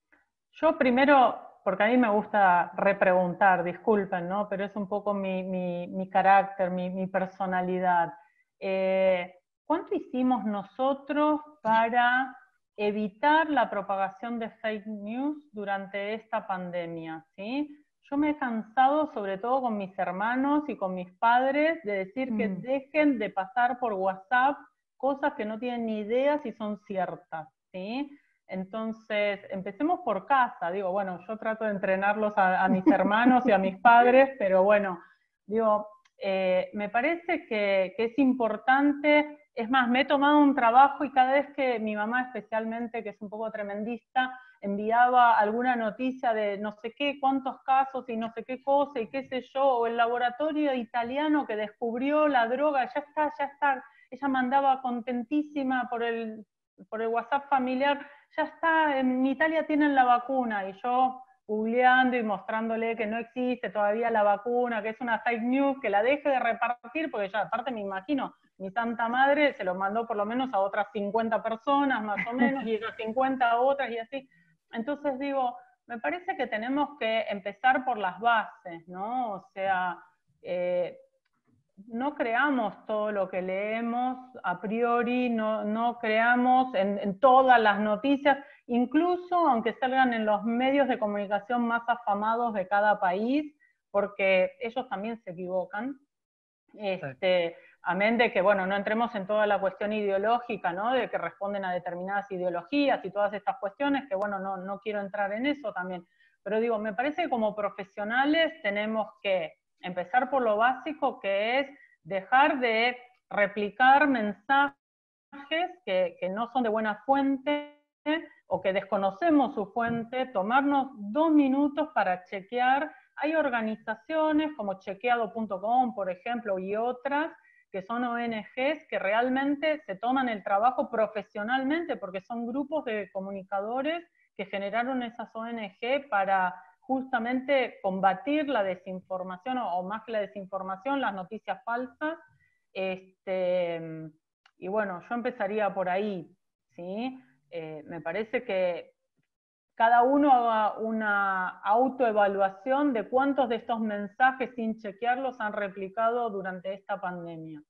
Yo primero, porque a mí me gusta repreguntar, disculpen, ¿no? Pero es un poco mi, mi, mi carácter, mi, mi personalidad. Eh, ¿Cuánto hicimos nosotros para evitar la propagación de fake news durante esta pandemia? ¿Sí? Yo me he cansado, sobre todo con mis hermanos y con mis padres, de decir que Mm. dejen de pasar por WhatsApp cosas que no tienen ni idea si son ciertas, ¿sí? Entonces, empecemos por casa. Digo, bueno, yo trato de entrenarlos a, a mis hermanos y a mis padres, pero bueno, digo, eh, me parece que, que es importante. Es más, me he tomado un trabajo y cada vez que mi mamá especialmente, que es un poco tremendista, enviaba alguna noticia de no sé qué, cuántos casos y no sé qué cosa y qué sé yo, o el laboratorio italiano que descubrió la droga, ya está, ya está. Ella mandaba contentísima por el, por el WhatsApp familiar, ya está, en Italia tienen la vacuna, y yo googleando y mostrándole que no existe todavía la vacuna, que es una fake news, que la deje de repartir, porque ya aparte me imagino, mi santa madre se lo mandó por lo menos a otras cincuenta personas, más o menos, y esas cincuenta a otras, y así. Entonces digo, me parece que tenemos que empezar por las bases, ¿no? O sea, eh, no creamos todo lo que leemos a priori, no, no creamos en, en todas las noticias, incluso aunque salgan en los medios de comunicación más afamados de cada país, porque ellos también se equivocan. Este, amén de que, bueno, no entremos en toda la cuestión ideológica, ¿no? De que responden a determinadas ideologías y todas estas cuestiones, que bueno, no, no quiero entrar en eso también. Pero digo, me parece que como profesionales tenemos que empezar por lo básico, que es dejar de replicar mensajes que, que no son de buena fuente o que desconocemos su fuente, tomarnos dos minutos para chequear. Hay organizaciones como chequeado punto com, por ejemplo, y otras, que son O N Ges que realmente se toman el trabajo profesionalmente, porque son grupos de comunicadores que generaron esas O N Ge para justamente combatir la desinformación, o, o más que la desinformación, las noticias falsas. Este, y bueno, yo empezaría por ahí, ¿sí? Eh, me parece que cada uno haga una autoevaluación de cuántos de estos mensajes sin chequearlos han replicado durante esta pandemia.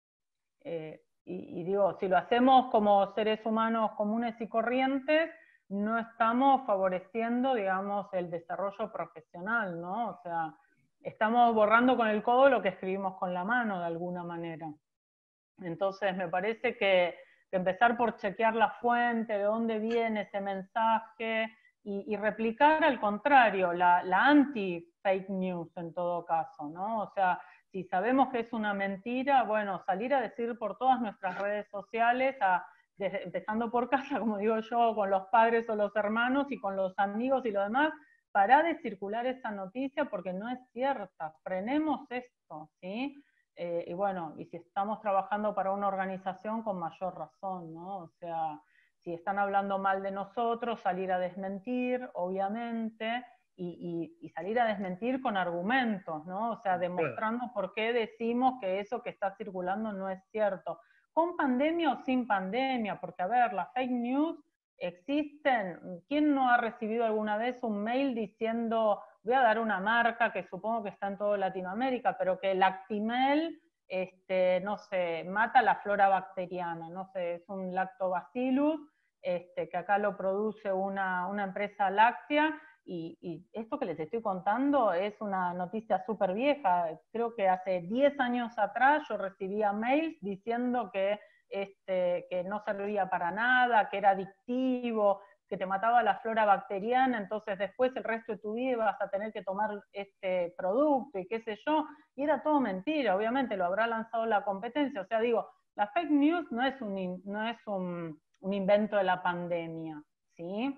Eh, y, y digo, si lo hacemos como seres humanos comunes y corrientes, no estamos favoreciendo, digamos, el desarrollo profesional, ¿no? O sea, estamos borrando con el codo lo que escribimos con la mano, de alguna manera. Entonces, me parece que, que empezar por chequear la fuente, de dónde viene ese mensaje, y, y replicar al contrario, la, la anti-fake news en todo caso, ¿no? O sea, si sabemos que es una mentira, bueno, salir a decir por todas nuestras redes sociales, a Desde, empezando por casa, como digo yo, con los padres o los hermanos y con los amigos y lo demás, pará de circular esa noticia porque no es cierta, frenemos esto, ¿sí? Eh, y bueno, y si estamos trabajando para una organización, con mayor razón, ¿no? O sea, si están hablando mal de nosotros, salir a desmentir, obviamente, y, y, y salir a desmentir con argumentos, ¿no? O sea, demostrando por qué decimos que eso que está circulando no es cierto. Con pandemia o sin pandemia, porque a ver, las fake news existen. ¿Quién no ha recibido alguna vez un mail diciendo, voy a dar una marca que supongo que está en toda Latinoamérica, pero que el Actimel, este, no sé, mata la flora bacteriana, no sé, es un lactobacillus, este, que acá lo produce una, una empresa láctea, Y, y esto que les estoy contando es una noticia súper vieja. Creo que hace diez años atrás yo recibía mails diciendo que, este, que no servía para nada, que era adictivo, que te mataba la flora bacteriana, entonces después el resto de tu vida vas a tener que tomar este producto y qué sé yo. Y era todo mentira, obviamente lo habrá lanzado la competencia. O sea, digo, la fake news no es un, no es un, un invento de la pandemia, ¿sí?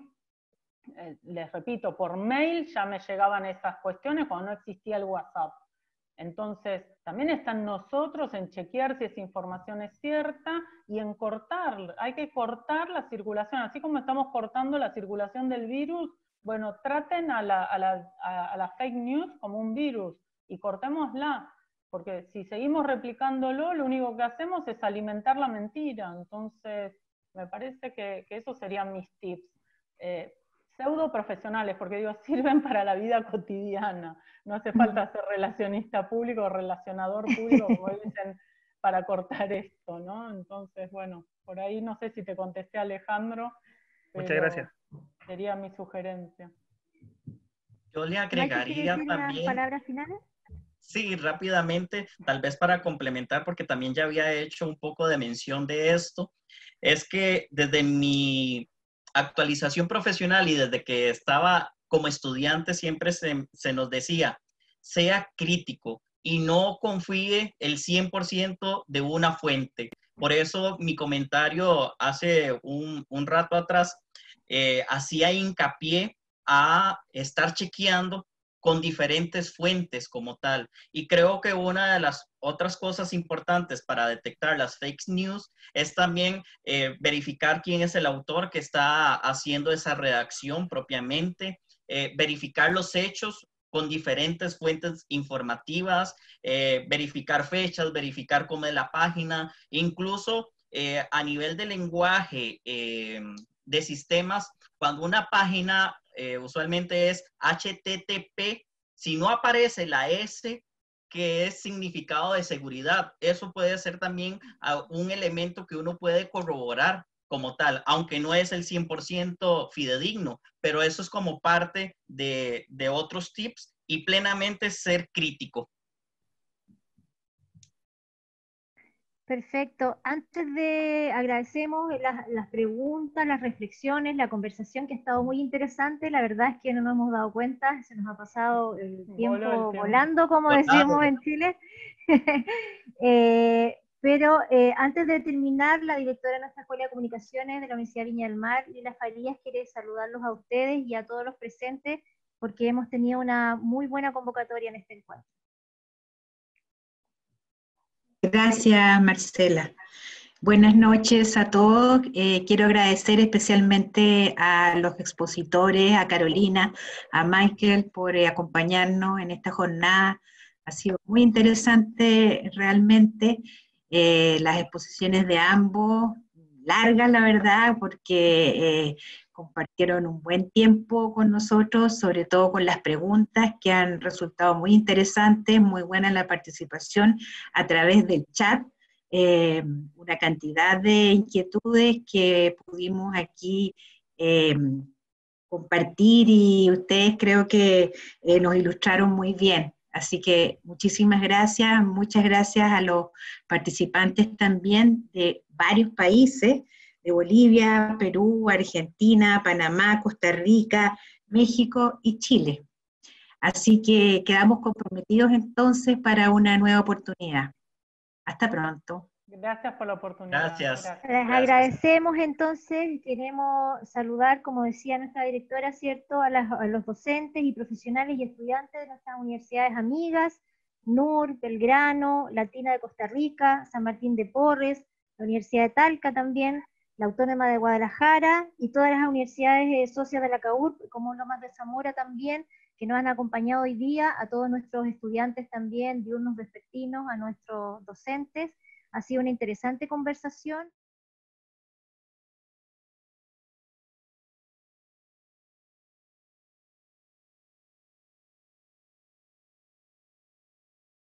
Eh, les repito, por mail ya me llegaban esas cuestiones cuando no existía el WhatsApp. Entonces, también está en nosotros en chequear si esa información es cierta y en cortar. Hay que cortar la circulación, así como estamos cortando la circulación del virus. Bueno, traten a la, a la, a la fake news como un virus y cortémosla, porque si seguimos replicándolo, lo único que hacemos es alimentar la mentira. Entonces, me parece que, que esos serían mis tips. Eh, pseudo profesionales, porque digo, sirven para la vida cotidiana. No hace falta ser relacionista público o relacionador público, como dicen, para cortar esto, ¿no? Entonces, bueno, por ahí no sé si te contesté, Alejandro. Muchas gracias. Sería mi sugerencia. Yo le agregaría también... palabras finales? Sí, rápidamente, tal vez para complementar, porque también ya había hecho un poco de mención de esto, es que desde mi actualización profesional y desde que estaba como estudiante siempre se, se nos decía, sea crítico y no confíe el cien por ciento de una fuente. Por eso mi comentario hace un, un rato atrás eh, hacía hincapié a estar chequeando con diferentes fuentes como tal. Y creo que una de las otras cosas importantes para detectar las fake news es también eh, verificar quién es el autor que está haciendo esa redacción propiamente, eh, verificar los hechos con diferentes fuentes informativas, eh, verificar fechas, verificar cómo es la página, incluso eh, a nivel de lenguaje eh, de sistemas, cuando una página eh, usualmente es H T T P, si no aparece la S, que es significado de seguridad, eso puede ser también uh, un elemento que uno puede corroborar como tal, aunque no es el cien por ciento fidedigno, pero eso es como parte de, de otros tips y plenamente ser crítico. Perfecto. Antes de agradecemos las, las preguntas, las reflexiones, la conversación que ha estado muy interesante. La verdad es que no nos hemos dado cuenta, se nos ha pasado el tiempo, el tiempo. volando, como decimos en Chile. eh, pero eh, antes de terminar, la directora de nuestra Escuela de Comunicaciones de la Universidad Viña del Mar, Lila Farías, quiere saludarlos a ustedes y a todos los presentes porque hemos tenido una muy buena convocatoria en este encuentro. Gracias, Marcela. Buenas noches a todos. Eh, quiero agradecer especialmente a los expositores, a Carolina, a Michael por eh, acompañarnos en esta jornada. Ha sido muy interesante realmente eh, las exposiciones de ambos, largas la verdad, porque eh, compartieron un buen tiempo con nosotros, sobre todo con las preguntas que han resultado muy interesantes, muy buena la participación a través del chat. Eh, una cantidad de inquietudes que pudimos aquí eh, compartir y ustedes creo que eh, nos ilustraron muy bien. Así que muchísimas gracias, muchas gracias a los participantes también de varios países, de Bolivia, Perú, Argentina, Panamá, Costa Rica, México y Chile. Así que quedamos comprometidos entonces para una nueva oportunidad. Hasta pronto. Gracias por la oportunidad. Gracias. Gracias. Les Gracias. agradecemos entonces, queremos saludar, como decía nuestra directora, ¿cierto?, a, las, a los docentes y profesionales y estudiantes de nuestras universidades amigas, N U R, Belgrano, Latina de Costa Rica, San Martín de Porres, la Universidad de Talca también, la Autónoma de Guadalajara y todas las universidades eh, socias de la C A U R P, como Lomas de Zamora también, que nos han acompañado hoy día, a todos nuestros estudiantes también, diurnos vespertinos, a nuestros docentes. Ha sido una interesante conversación.